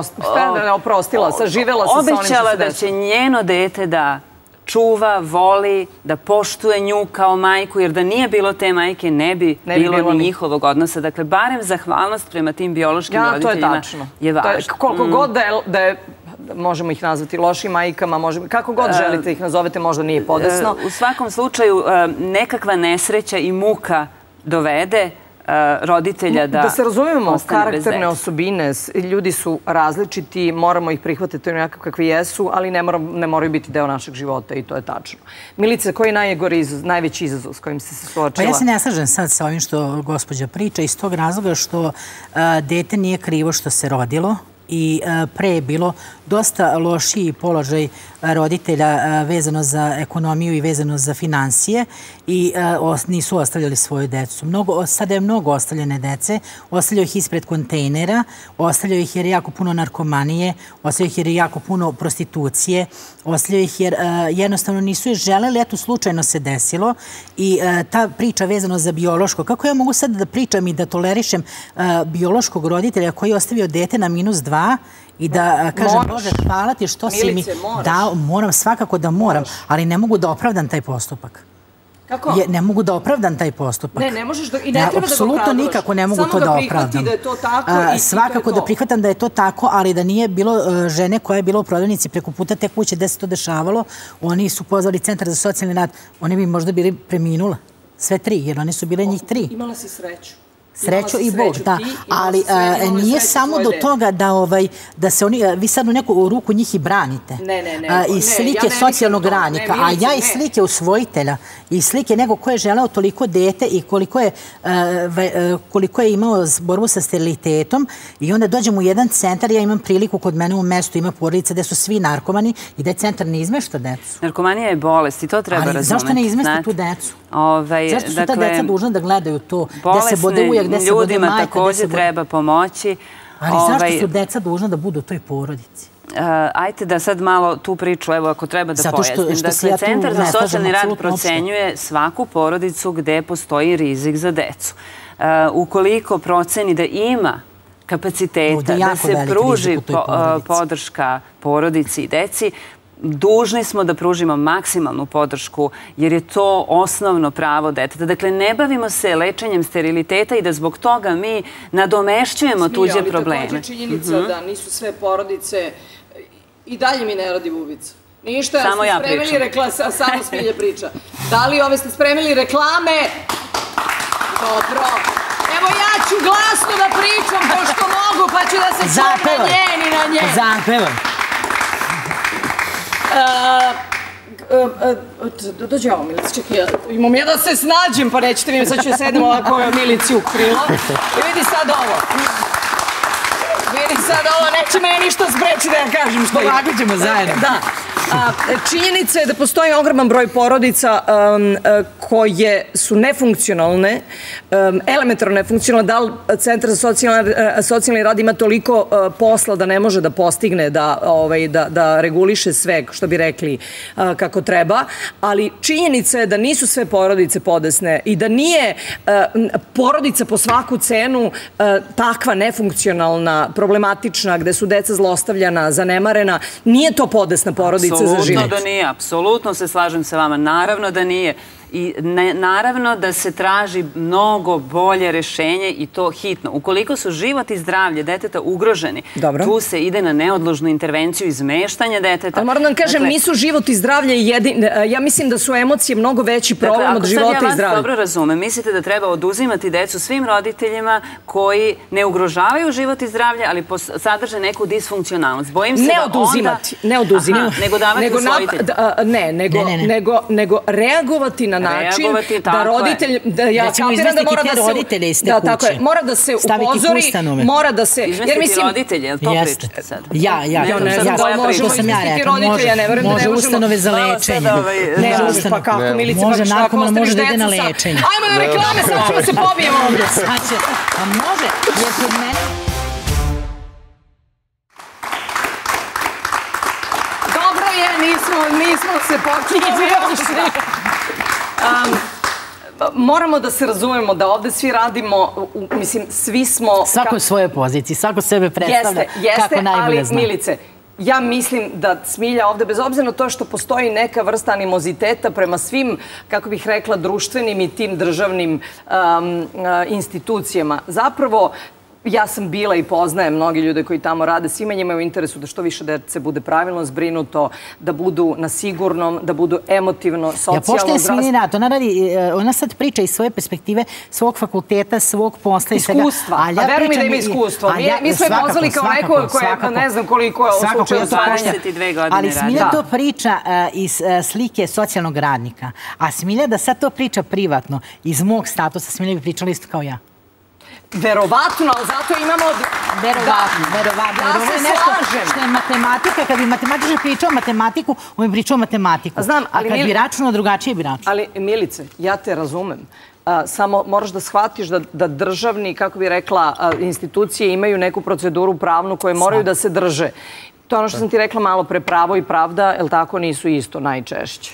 oprostila, saživela se sa onim što se desilo. Obećala da će njeno dete da čuva, voli, da poštuje nju kao majku, jer da nije bilo te majke ne bi bilo ni njihovog odnosa. Dakle, barem zahvalnost prema tim biološkim roditeljima je važna. Koliko god da je, možemo ih nazvati lošim majkama, kako god želite ih nazovete, možda nije podesno. U svakom slučaju, nekakva nesreća i muka dovede roditelja da se razumemo, karakterne osobine, ljudi su različiti, moramo ih prihvatiti onako kakvi jesu, ali ne moraju biti deo našeg života i to je tačno. Milice, koji je najveći izazov s kojim ste se suočila? Pa ja se ne slažem sad sa ovim što gospođa priča iz tog razloga što dete nije krivo što se rodilo i pre je bilo dosta lošiji položaj roditelja vezano za ekonomiju i vezano za finansije i nisu ostavljali svoju decu. Sada je mnogo ostavljene dece, ostavljaju ih ispred kontejnera, ostavljaju ih jer je jako puno narkomanije, ostavljaju ih jer je jako puno prostitucije, ostavljaju ih jer jednostavno nisu je želeli, eto slučajno se desilo i ta priča vezano za biološko. Kako ja mogu sad da pričam i da tolerišem biološkog roditelja koji je ostavio dete na -2 i da kažem, Bože, hvala ti što si mi dao, moram, svakako da moram, ali ne mogu da opravdam taj postupak. Kako? Ne mogu da opravdam taj postupak. Ne možeš i ne treba da ga apsolutno opravdaš. Nikako ne mogu to da opravdam. Samo ga prihvati da je to tako i svakako da prihvatam da je to tako, ali da nije bilo žene koja je bila u prodavnici preko puta te kuće gde se to dešavalo, oni su pozvali Centar za socijalni rad, oni bi možda bili preminula. Sve 3, jer one su bile njih 3. Imala si sreću. Sreću i Bog, da. Ali nije samo do toga da se oni, vi sad u neku ruku njih i branite. Iz slike socijalnog radnika, a ja iz slike usvojitelja, iz slike nego ko je želeo toliko dete i koliko je imao borbu sa sterilitetom i onda dođem u jedan centar, ja imam priliku kod mene u mestu, ima porodica gde su svi narkomani i da je centar ne izmešta decu. Narkomanija je bolest i to treba razumeti. Ali zašto ne izmešta tu decu? Zašto su ta deca dužna da gledaju to? Bolesne ljudima također treba pomoći. Ali zašto su deca dužna da budu u toj porodici? Ajte da sad malo tu priču, evo ako treba da pojasnim. Dakle, Centar za socijalni rad procenjuje svaku porodicu gde postoji rizik za decu. Ukoliko proceni da ima kapaciteta da se pruži podrška porodici i deci, dužni smo da pružimo maksimalnu podršku, jer je to osnovno pravo deteta. Dakle, ne bavimo se lečenjem steriliteta i da zbog toga mi nadomešćujemo tuđe probleme. Ali također činjenica da nisu sve porodice, i dalje mi ne radi bubica. Ništa, samo ja pričam. Samo Smilja priča. Da li ove ste spremili reklame? Dobro. Evo ja ću glasno da pričam pošto mogu, pa ću da se čuvam na njen i na njen. Zapevaj. Dođe ovo, Milica, čekaj, imam ja da se snađem, pa nećete mi, sad ću sedem ovako Milici u krilo. I vidi sad ovo. Vidi sad ovo, neće me ništa spreći da ja kažem što ima. Ovako ćemo zajedno. Da. Činjenica je da postoji ogroman broj porodica koje su nefunkcionalne, elementarno nefunkcionalne. Da li Centar za socijalni rad ima toliko posla da ne može da postigne, da reguliše sve, što bi rekli, kako treba, ali činjenica je da nisu sve porodice podesne i da nije porodica po svaku cenu takva nefunkcionalna, problematična, gde su deca zlostavljana, zanemarena. Nije to podesna porodica. Apsolutno da nije, apsolutno se slažem sa vama, naravno da nije. I naravno da se traži mnogo bolje rešenje i to hitno. Ukoliko su život i zdravlje deteta ugroženi, tu se ide na neodložnu intervenciju izmeštanja deteta. Ali moram da vam kažem, nisu život i zdravlje jedini. Ja mislim da su emocije mnogo veći problem od života i zdravlja. Ako sad ja vas dobro razumem, mislite da treba oduzimati decu svim roditeljima koji ne ugrožavaju život i zdravlje, ali sadrže neku disfunkcionalnost. Bojim se da onda... Ne oduzimati. Nego davati usvojitelj. Nego reagovati na način da roditelj, ja kapiram da mora da se... roditelje iz te kuće. Mora da se upozori, mora da se... Izmestiti roditelje, je li to pričate sad? Ja, to sam ja rekla, može ustanove za lečenje. Ne može, pa kako, Milice, može narkoman, može da ide na lečenje. Ajmo na reklame, sad ćemo se pobijemo ovdje. A može, jer kod mene... Dobro je, nismo se počeli još. Moramo da se razumemo da ovde svi radimo, mislim, svi smo... Svako u svojoj poziciji, svako sebe predstavlja kako najbolje zna. Ali, Milice, ja mislim da Smilja ovde, bez obzira na to što postoji neka vrsta animoziteta prema svim, kako bih rekla, društvenim i tim državnim institucijama, zapravo... Ja sam bila i poznajem mnogi ljude koji tamo rade. Svima njima je u interesu da što više dece bude pravilno zbrinuto, da budu na sigurnom, da budu emotivno, socijalno zdravstveno. Ja poštujem Smiljana, ona sad priča iz svoje perspektive, svog fakulteta, svog posla i svega. Iskustva. A veruj mi da ima iskustvo. Mi smo je pozvali kao neko koje ne znam koliko je u slučaju 22 godine radi. Ali Smilja to priča iz slike socijalnog radnika. A Smilja da sad to priča privatno, iz mog statusa, Smilja bi pričala isto kao ja. Verovatno, ali zato imamo... Verovatno. Ja se slažem. Što je matematika, kad bi matematičar pričao matematiku, on bi pričao matematiku. A kad bi računao, drugačije bi računao. Ali, Milice, ja te razumem. Samo moraš da shvatiš da državni, kako bi rekla, institucije imaju neku proceduru pravnu koje moraju da se drže. To je ono što sam ti rekla malo pre, pravo i pravda, jel tako, nisu isto najčešće.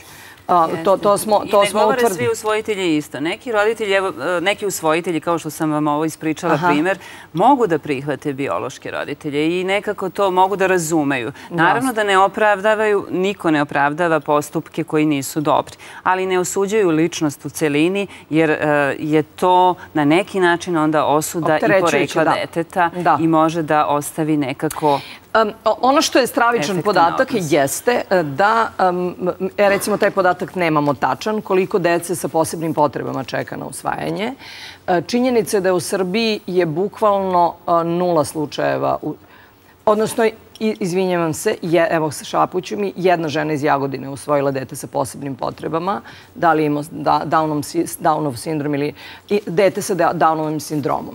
I ne govore svi usvojitelji isto. Neki usvojitelji, kao što sam vam ovo ispričala primjer, mogu da prihvate biološke roditelje i nekako to mogu da razumeju. Naravno da ne opravdavaju, niko ne opravdava postupke koji nisu dobri, ali ne osuđuju ličnost u celini jer je to na neki način onda osuda i porekla deteta i može da ostavi nekako... Ono što je stravičan podatak jeste da, recimo, taj podatak nemamo tačan, koliko dece sa posebnim potrebama čeka na usvajanje. Činjenica je da u Srbiji je bukvalno 0 slučajeva, odnosno, izvinjavam se, evo šapuću mi, jedna žena iz Jagodine usvojila dete sa posebnim potrebama, da li ima Downov sindrom ili dete sa Downovim sindromom.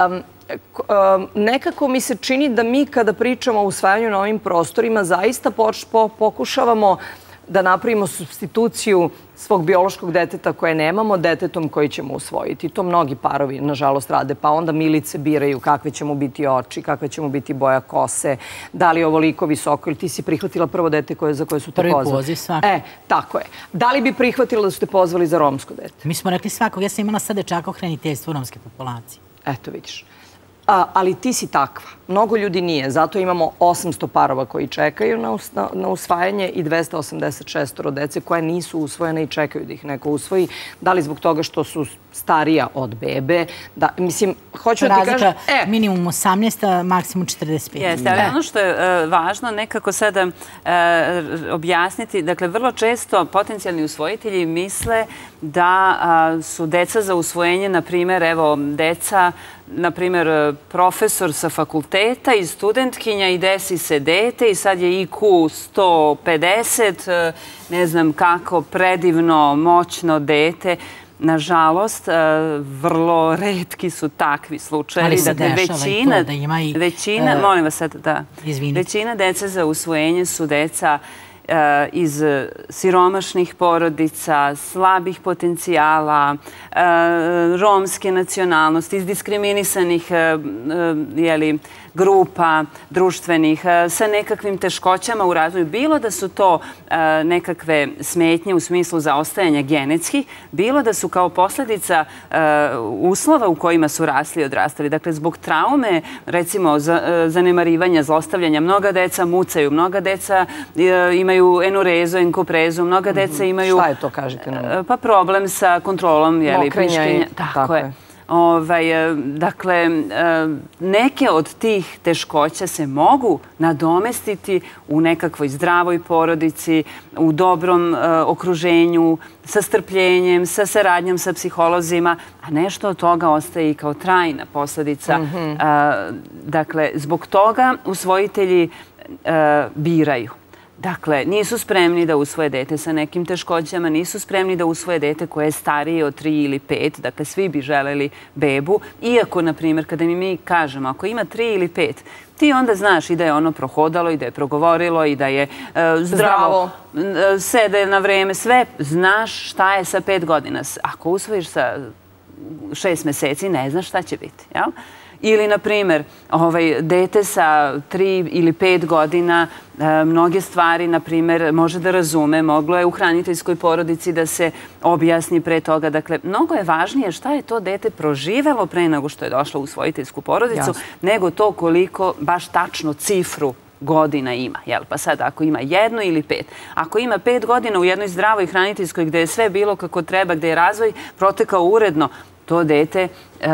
Nekako mi se čini da mi kada pričamo o usvajanju na ovim prostorima zaista pokušavamo da napravimo supstituciju svog biološkog deteta koje nemamo detetom koji ćemo usvojiti. To mnogi parovi, nažalost, rade. Pa onda Milice biraju kakve će mu biti oči, kakve će mu biti boja kose, da li je ovoliko visoko, ili ti si prihvatila prvo dete za koje su te pozvali. Prvi poziv svakog. Tako je. Da li bi prihvatila da su te pozvali za romsko dete? Mi smo rekli svakog. Ja sam imala sad dečaka u hraniteljstvu romske populacije. Eto, vidiš. Ali ti si takva. Mnogo ljudi nije. Zato imamo 800 parova koji čekaju na usvajanje i 286 dece koje nisu usvojene i čekaju da ih neko usvoji. Da li zbog toga što su starija od bebe? Mislim, hoću da ti kažem... Razlika minimum 18, a maksimum 45. Jeste, ali ono što je važno nekako sada objasniti, dakle, vrlo često potencijalni usvojitelji misle da su deca za usvojenje, na primjer, evo, deca, na primjer, profesor sa fakulteta i studentkinja i desi se dete i sad je IQ 150, ne znam kako, predivno, moćno dete. Nažalost, vrlo retki su takvi slučajevi. Ali se dešava i to da ima i... Većina, molim vas sad, da. Većina deca za usvojenje su deca iz siromašnih porodica, slabih potencijala, romske nacionalnosti, iz diskriminisanih grupa društvenih, sa nekakvim teškoćama u razvoju. Bilo da su to nekakve smetnje u smislu zaostajanja genetskih, bilo da su kao posljedica uslova u kojima su rasli i odrastali. Dakle, zbog traume, recimo, zanemarivanja, zlostavljanja, mnoga deca mucaju, mnoga deca imaju enurezu, enkoprezu, mnoga deca imaju... Šta je to, kažete nam? Pa problem sa kontrolom, mokrenja. Tako je. Dakle, neke od tih teškoća se mogu nadomestiti u nekakvoj zdravoj porodici, u dobrom okruženju, sa strpljenjem, sa saradnjom sa psiholozima, a nešto od toga ostaje i kao trajna posljedica. Dakle, zbog toga usvojitelji biraju. Dakle, nisu spremni da usvoje dete sa nekim teškoćama, nisu spremni da usvoje dete koje je starije od 3 ili 5. Dakle, svi bi želeli bebu. Iako, na primjer, kada mi kažemo, ako ima 3 ili 5, ti onda znaš i da je ono prohodalo i da je progovorilo i da je zdravo, sede na vreme, sve. Znaš šta je sa 5 godina. Ako usvojiš sa 6 meseci, ne znaš šta će biti, jel? Ili, na primjer, dete sa 3 ili 5 godina mnoge stvari, na primjer, može da razume, moglo je u hraniteljskoj porodici da se objasni pre toga. Dakle, mnogo je važnije šta je to dete proživelo pre nego što je došlo u usvojiteljsku porodicu, nego to koliko baš tačno cifru godina ima. Pa sad, ako ima 1 ili 5, ako ima 5 godina u jednoj zdravoj hraniteljskoj gde je sve bilo kako treba, gde je razvoj protekao uredno, to dete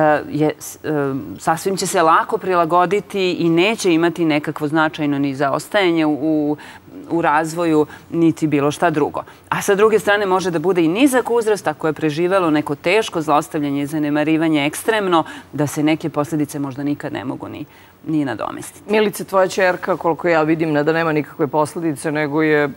sasvim će se lako prilagoditi i neće imati nekakvo značajno ni zaostajanje u razvoju, niti bilo šta drugo. A sa druge strane može da bude i nizak uzrast ako je preživelo neko teško zlostavljanje i zanemarivanje ekstremno, da se neke posljedice možda nikad ne mogu ni nadomestiti. Milice, tvoja ćerka, koliko ja vidim, ne da nema nikakve posljedice, nego je...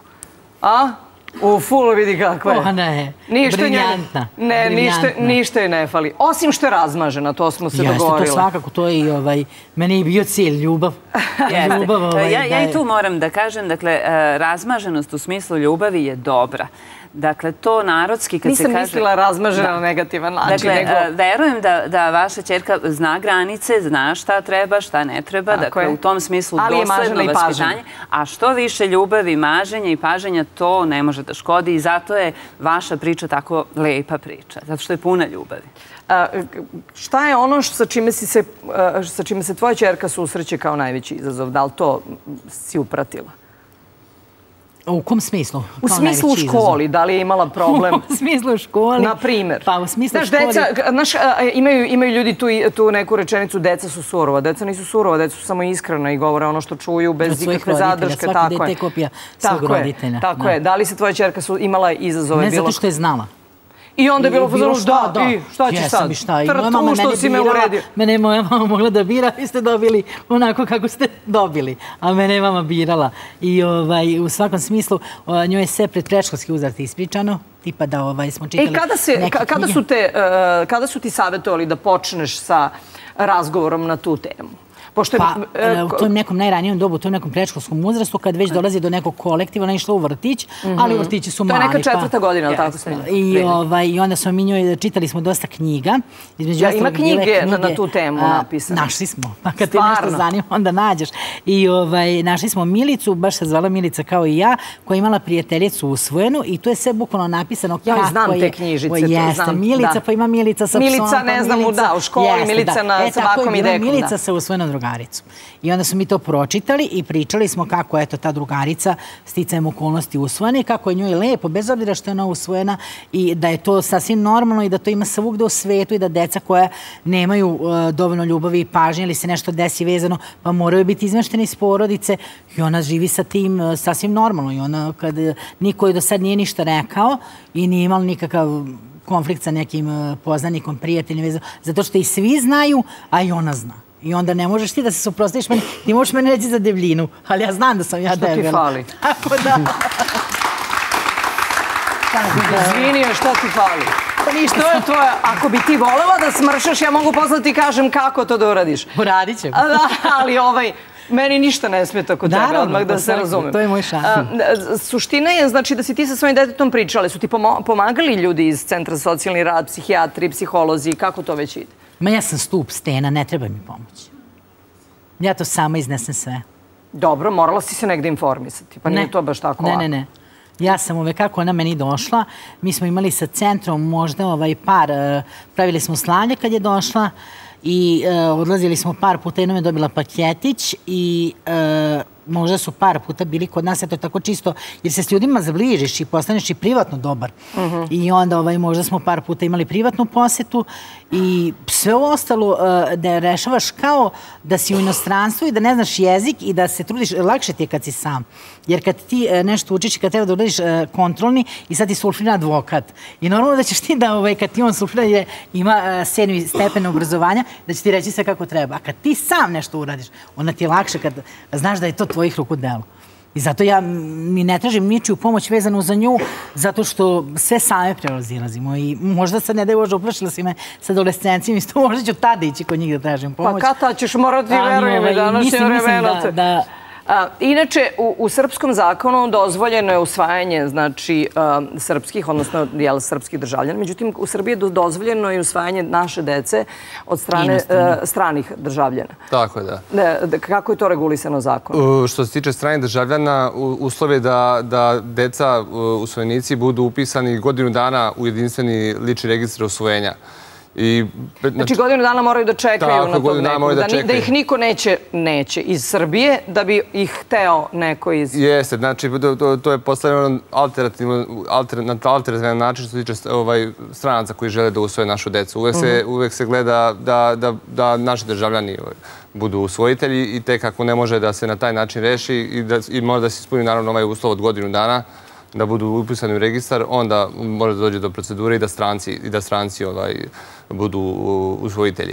Full vidi kakva je. Ona je briljantna. Ne, ništa je ne fali. Osim što je razmažena, to smo se dogovorili. Jeste, to svakako, to je i meni je bio cilj, ljubav. Ja i tu moram da kažem, dakle, razmaženost u smislu ljubavi je dobra. Dakle, to narodski kad se kaže... Nisam mislila razmažena na negativan način. Dakle, verujem da vaša ćerka zna granice, zna šta treba, šta ne treba. Dakle, u tom smislu dosledno vaspitanje. A što više ljubavi, maženja i paženja, to ne može da škodi i zato je vaša priča tako lepa priča. Zato što je puna ljubavi. Šta je ono sa čime se tvoja ćerka susreće kao najveći izazov? Da li to si upratila? U kom smislu? U smislu u školi. Da li je imala problem? U smislu u školi? Na primjer. Pa u smislu u školi... Znaš, imaju ljudi tu neku rečenicu, deca su surova. Deca nisu surova, deca su samo iskrena i govore ono što čuju bez ikakve zadrške. Svaki dete kopija svog roditelja. Tako je. Da li se tvoja ćerka imala izazove? Ne zato što je znala. I onda je bilo pozorno, i šta ćeš sad? Trtu što si me uredio. Mene je moja mama mogla da bira, vi ste dobili onako kako ste dobili. A mene je mama birala. I u svakom smislu njoj je sve pred predškolski uzrast ispričano. Tipa da smo čitali neke knjige. Kada su ti savjetovali da počneš sa razgovorom na tu temu? U tom nekom najranijem dobu, u tom nekom predškolskom uzrastu, kad već dolazi do nekog kolektiva, ona je išla u vrtić, ali u vrtići su mali. To je neka 4. godina, ali tako smo. I onda smo mi njoj, čitali smo dosta knjiga. Ima knjige na tu temu napisane? Našli smo. Pa kad te nešto zanima, onda nađeš. I našli smo Milicu, baš se zvala Milica kao i ja, koja je imala prijateljicu usvojenu i to je sve bukvalno napisano kako je. Ja znam te knjižice, to znam. Milica, pa ima Milica sa psom. Milica, ne znam, u školi, Milica sa bakom i dekom. Milica sa usvojenom drugaricom. I onda smo mi to pročitali i pričali smo kako je ta drugarica sticajem okolnosti usvojena i kako je njoj lepo, bez obzira što je ona usvojena i da je to sasvim normalno i da to ima svugde u svetu i da deca koja nemaju dovoljno ljubavi i pažnje ili se nešto desi vezano, pa moraju biti izmešteni iz porodice i ona živi sa tim sasvim normalno. I ona, kad niko je do sad nije ništa rekao i nije imala nikakav konflikt sa nekim poznanikom, prijateljem, zato što i svi znaju, a i ona zna. I onda ne možeš ti da se suprostaviš meni, ti možeš meni reći za debljinu, ali ja znam da sam ja debela. Što ti fali? Tako da... Izvini, što ti fali? Pa ništa. To je tvoje, ako bi ti volela da smršaš, ja mogu poslati i kažem kako to da uradiš. Uradit ćemo. Ali meni ništa ne smeta kod tebe, odmah da se razumem. To je moj šan. Suština je, znači, da si ti sa svojim detetom pričali. Su ti pomagali ljudi iz Centra za socijalni rad, psihijatri, psiholozi, kako to već ide? Ma ja sam stup stena, ne treba mi pomoć. Ja to sama iznesem sve. Dobro, morala si se negde informisati, pa nije to baš tako lako. Ne. Ja sam uvek, kako ona meni došla, mi smo imali sa centrom možda par, pravili smo slavlje kad je došla i odlazili smo par puta, jednom je dobila paketić i možda su par puta bili kod nas, eto tako čisto, jer se s ljudima zbližiš i postaneš i privatno dobar. I onda možda smo par puta imali privatnu posetu i sve ovo ostalo da rešavaš kao da si u inostranstvu i da ne znaš jezik i da se trudiš, lakše ti je kad si sam. Jer kad ti nešto učiš i kad treba da uradiš kontrolni i sad ti sulfira advokat. I normalno da ćeš ti da, kad ti on sulfira ima 7. stepen obrazovanja, da će ti reći sve kako treba. A kad ti sam nešto uradiš, onda ti je lakše kad znaš da je to tvojih ruku delo. I zato ja mi ne tražim ničiju pomoć vezanu za nju, zato što sve same prelazilazimo. I možda sad ne da je uože uplašila si me sa adolescencijom, isto možda ću tada ići kod njih da tražim pomoć. Pa kada ćeš morati, verujem mi, današnje vremena. Inače, u srpskom zakonu dozvoljeno je usvajanje, znači, srpskih, odnosno srpskih državljana. Međutim, u Srbiji je dozvoljeno i usvajanje naše dece od strane stranih državljana. Tako je, da. Kako je to regulisano zakonom? Što se tiče stranih državljana, uslov je da deca, usvojenici, budu upisani godinu dana u jedinstveni lični registar usvojenja. Znači godinu dana moraju da čekaju na tog nekog, da ih niko neće iz Srbije, da bi ih hteo neko iz... Jeste, znači to je postavljeno na alternativan način što se tiče stranaca koji žele da usvoje našu decu. Uvek se gleda da naši državljani budu usvojitelji i tek ako ne može da se na taj način reši i mora da se ispuni naravno ovaj uslov od godinu dana, da budu upisani u registar, onda može da dođe do procedure i da stranci budu usvojitelji.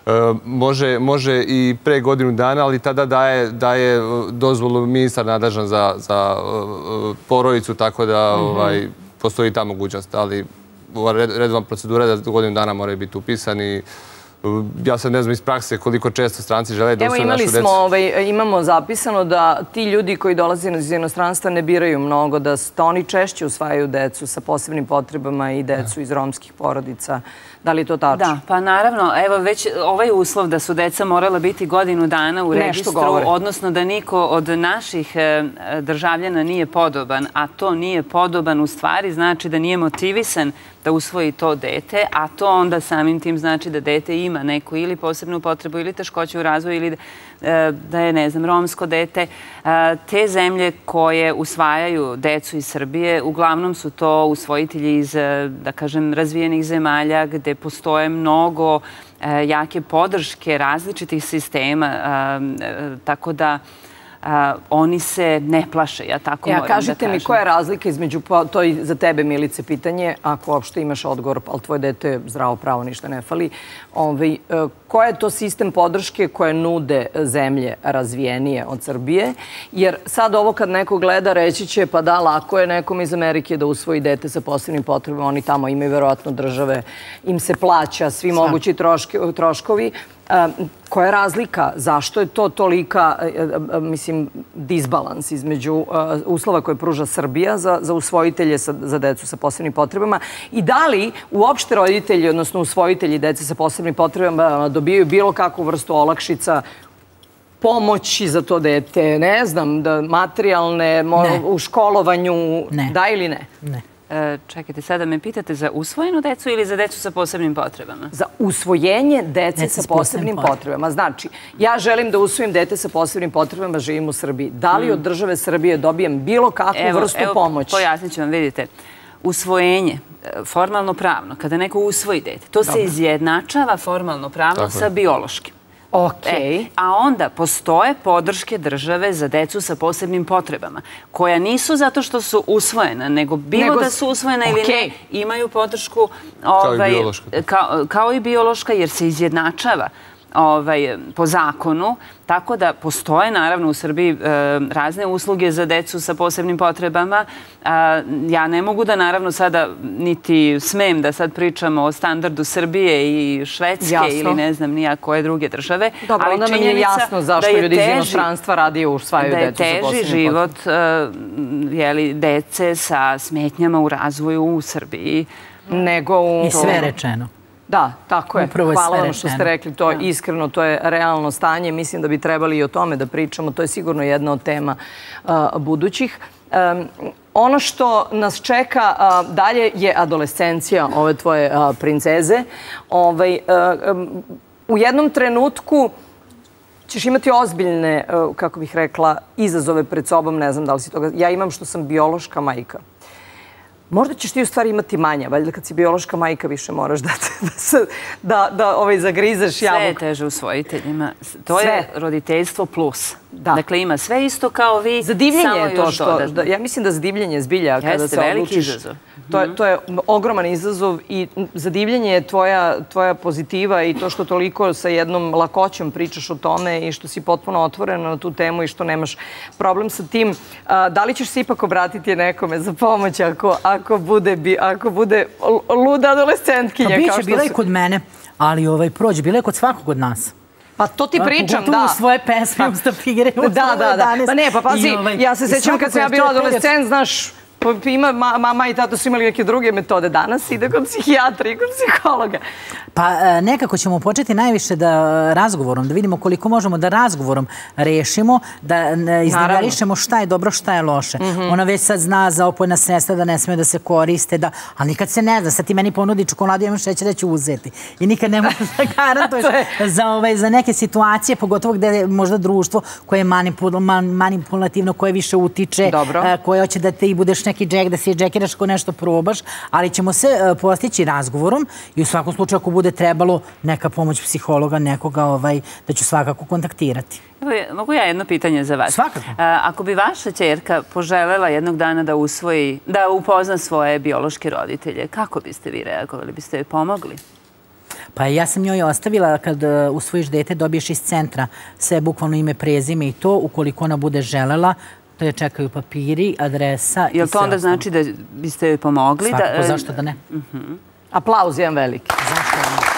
Može i pre godinu dana, ali tada daje dozvolu ministar nadležan za porodicu, tako da postoji ta mogućnost. Ali redovna procedura je da godinu dana moraju biti upisani. Ja sad ne znam iz prakse koliko često stranci žele da usvoje našu decu. Imamo zapisano da ti ljudi koji dolaze iz inostranstva ne biraju mnogo, da oni češće usvajaju decu sa posebnim potrebama i decu iz romskih porodica. Da li je to tačno? Da, pa naravno, evo već ovaj uslov da su deca morala biti godinu dana u registru, odnosno da niko od naših državljana nije podoban, a to nije podoban u stvari znači da nije motivisan da usvoji to dete, a to onda samim tim znači da dete ima neku ili posebnu potrebu ili teškoću u razvoju ili da je, ne znam, romsko dete. Te zemlje koje usvajaju decu iz Srbije, uglavnom su to usvojitelji iz, da kažem, razvijenih zemalja gde postoje mnogo jake podrške različitih sistema, tako da oni se ne plaše, ja tako moram da kažem. Kažite mi, koja je razlika između, to je za tebe, Milice, pitanje, ako uopšte imaš odgovor, ali tvoje dete je zdravo pravo, ništa ne fali, koja je to sistem podrške koje nude zemlje razvijenije od Srbije? Jer sad ovo kad neko gleda reći će, pa da, lako je nekom iz Amerike da usvoji dete sa posebnim potrebama, oni tamo imaju verovatno države, im se plaća svi mogući troškovi. koja je razlika? Zašto je to tolika, mislim, disbalans između uslova koje pruža Srbija za usvojitelje za decu sa posebnim potrebama i da li uopšte roditelji, odnosno usvojitelji dece sa posebnim potrebama dobijaju bilo kakvu vrstu olakšica, pomoći za to dete, ne znam, materijalne, u školovanju, da ili ne? Ne. Čekajte, sada me pitate za usvojenu decu ili za decu sa posebnim potrebama? Za usvojenje dece sa posebnim potrebama. Znači, ja želim da usvojim dete sa posebnim potrebama, živim u Srbiji. Da li od države Srbije dobijem bilo kakvu vrstu pomoći? Pojasnit ću vam, vidite. Usvojenje, formalno pravno, kada neko usvoji dete, to se izjednačava formalno pravno sa biološkim. A onda postoje podrške države za decu sa posebnim potrebama, koja nisu zato što su usvojena, nego bilo da su usvojena ili ne, imaju podršku kao i biološka, jer se izjednačava po zakonu, tako da postoje naravno u Srbiji razne usluge za decu sa posebnim potrebama. Ja ne mogu da naravno sada niti smem da sad pričamo o standardu Srbije i Švedske ili ne znam nija koje druge države. Dobro, onda nam je jasno zašto ljudi iz inostranstva radi usvajaju decu sa posebnim potrebama. Da je teži život dece sa smetnjama u razvoju u Srbiji. I sve rečeno. Da, tako je. Hvala vam što ste rekli. To je iskreno, to je realno stanje. Mislim da bi trebali i o tome da pričamo. To je sigurno jedna od tema budućih. Ono što nas čeka dalje je adolescencija ove tvoje princeze. U jednom trenutku ćeš imati ozbiljne, kako bih rekla, izazove pred sobom. Ne znam da li si toga... Ja imam što sam biološka majka. Možda ćeš ti u stvari imati manja, valjda kad si biološka majka više moraš da zagrizeš jabuku. Sve je teže usvojiteljima. To je roditeljstvo plus. Dakle, ima sve isto kao vi, samo još dodatno. Ja mislim da zadivljenje zbilja kada se odlučiš... Jeste, veliki izazov. To je ogroman izazov i zadivljenje je tvoja pozitiva i to što toliko sa jednom lakoćom pričaš o tome i što si potpuno otvorena na tu temu i što nemaš problem sa tim. Da li ćeš se ipak obratiti nekome za pomoć ako bude luda adolescentkinja? Pa biće, bila i kod mene, ali prođe, bila je kod svakog od nas. Pa to ti pričam, da. Pogotovo svoje pesme u stapire. Da. Pa ne, pa pazi, ja se sećam kad sam ja bila adolescent, znaš, mama i tato su imali neke druge metode. Danas ide kod psihijatra i kod psihologa. Pa nekako ćemo početi najviše da razgovorom, da vidimo koliko možemo da razgovorom rešimo, da iznivelišemo šta je dobro, šta je loše. Ona već sad zna za opojna sredstva da ne smije da se koriste, ali nikad se ne zna. Sad ti meni ponudi čokoladu, ja imam šećer da ću uzeti. I nikad ne možeš da garantuješ za neke situacije, pogotovo gde je možda društvo koje je manipulativno, koje više utiče, koje hoće da ti budeš neki džek, da se džekiraš ako nešto probaš, ali ćemo se postići razgovorom i u svakom slučaju ako bude trebalo neka pomoć psihologa, nekoga da ću svakako kontaktirati. Mogu ja jedno pitanje za vas? Svakako. Ako bi vaša ćerka poželela jednog dana da upozna svoje biološke roditelje, kako biste vi reagovali? Biste joj pomogli? Pa ja sam njoj ostavila kad usvojiš dete, dobiješ iz centra sve bukvalno ime, prezime i to, ukoliko ona bude želela, to je čekaju papiri, adresa i sve. Jel to onda znači da biste joj pomogli? Svakako, zašto da ne? Aplauz jedan veliki. Zašto da ne?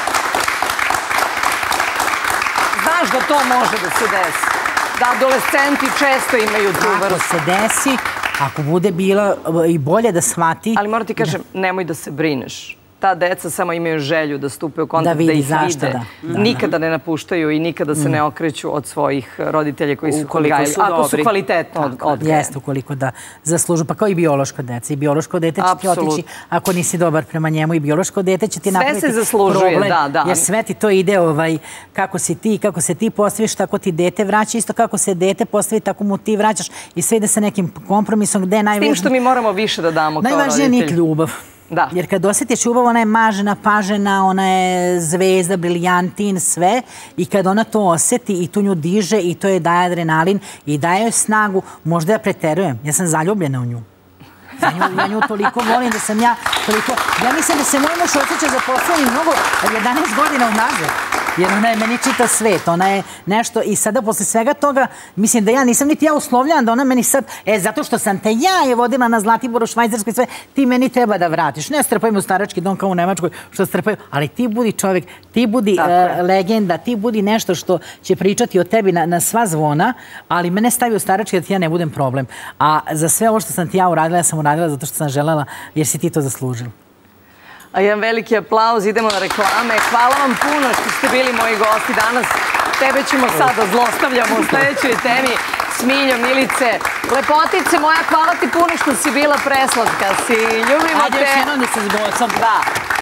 Znaš da to može da se desi. Da adolescenti često imaju tu vrstu. Ako se desi, ako bude bila i bolje da shvati... Ali moram ti kažem, nemoj da se brineš. Ta deca samo imaju želju da stupe u kontakt, da ih vide. Nikada ne napuštaju i nikada se ne okreću od svojih roditelja koji su odgajali. Ako su kvalitetno odgajani. Jeste, ukoliko da zaslužu. Pa kao i biološko dete. I biološko dete će ti otići ako nisi dobar prema njemu. I biološko dete će ti napraviti problem. Sve se zaslužuje, da. Jer sve ti to ide kako se ti postaviš, tako ti dete vraća. Isto kako se dete postavi, tako mu ti vraćaš. I sve ide sa nekim kompromisom gde je najvažnije... S tim što mi moramo više da damo kao roditelji. Najvažnije je ljubav. Jer kad osjetiš ljubav, ona je mažena, pažena, ona je zvezda, briljantin, sve. I kad ona to osjeti i tu nju diže i to je daje adrenalin i daje joj snagu, možda ja preterujem. Ja sam zaljubljena u nju. Ja nju toliko volim da sam ja toliko... Ja mislim da se moj muž osjeća za poslednjih mnogo 11 godina unazad. Jer ona je meni čita svet, ona je nešto i sada posle svega toga, mislim da ja nisam niti ja uslovljena da ona meni sad, zato što sam te ja je vodila na Zlatiboru, Švajcarskoj i sve, ti meni treba da vratiš. Ne strpajmo u starački dom kao u Nemačkoj, što strpaju, ali ti budi čovjek, ti budi legenda, ti budi nešto što će pričati o tebi na sva zvona, ali mene stavi u starački da ti ja ne budem problem. A za sve ovo što sam ti ja uradila, ja sam uradila zato što sam želela, jer si ti to zaslužila. A jedan veliki aplauz, idemo na reklame. Hvala vam puno što ste bili moji gosti danas. Tebe ćemo sad da zlostavljamo u sljedećoj temi. Smiljo, Milice, lepotice moja, hvala ti puno što si bila preslatka. Ljubimo te. Ajde još jednom da se s gocom. Da.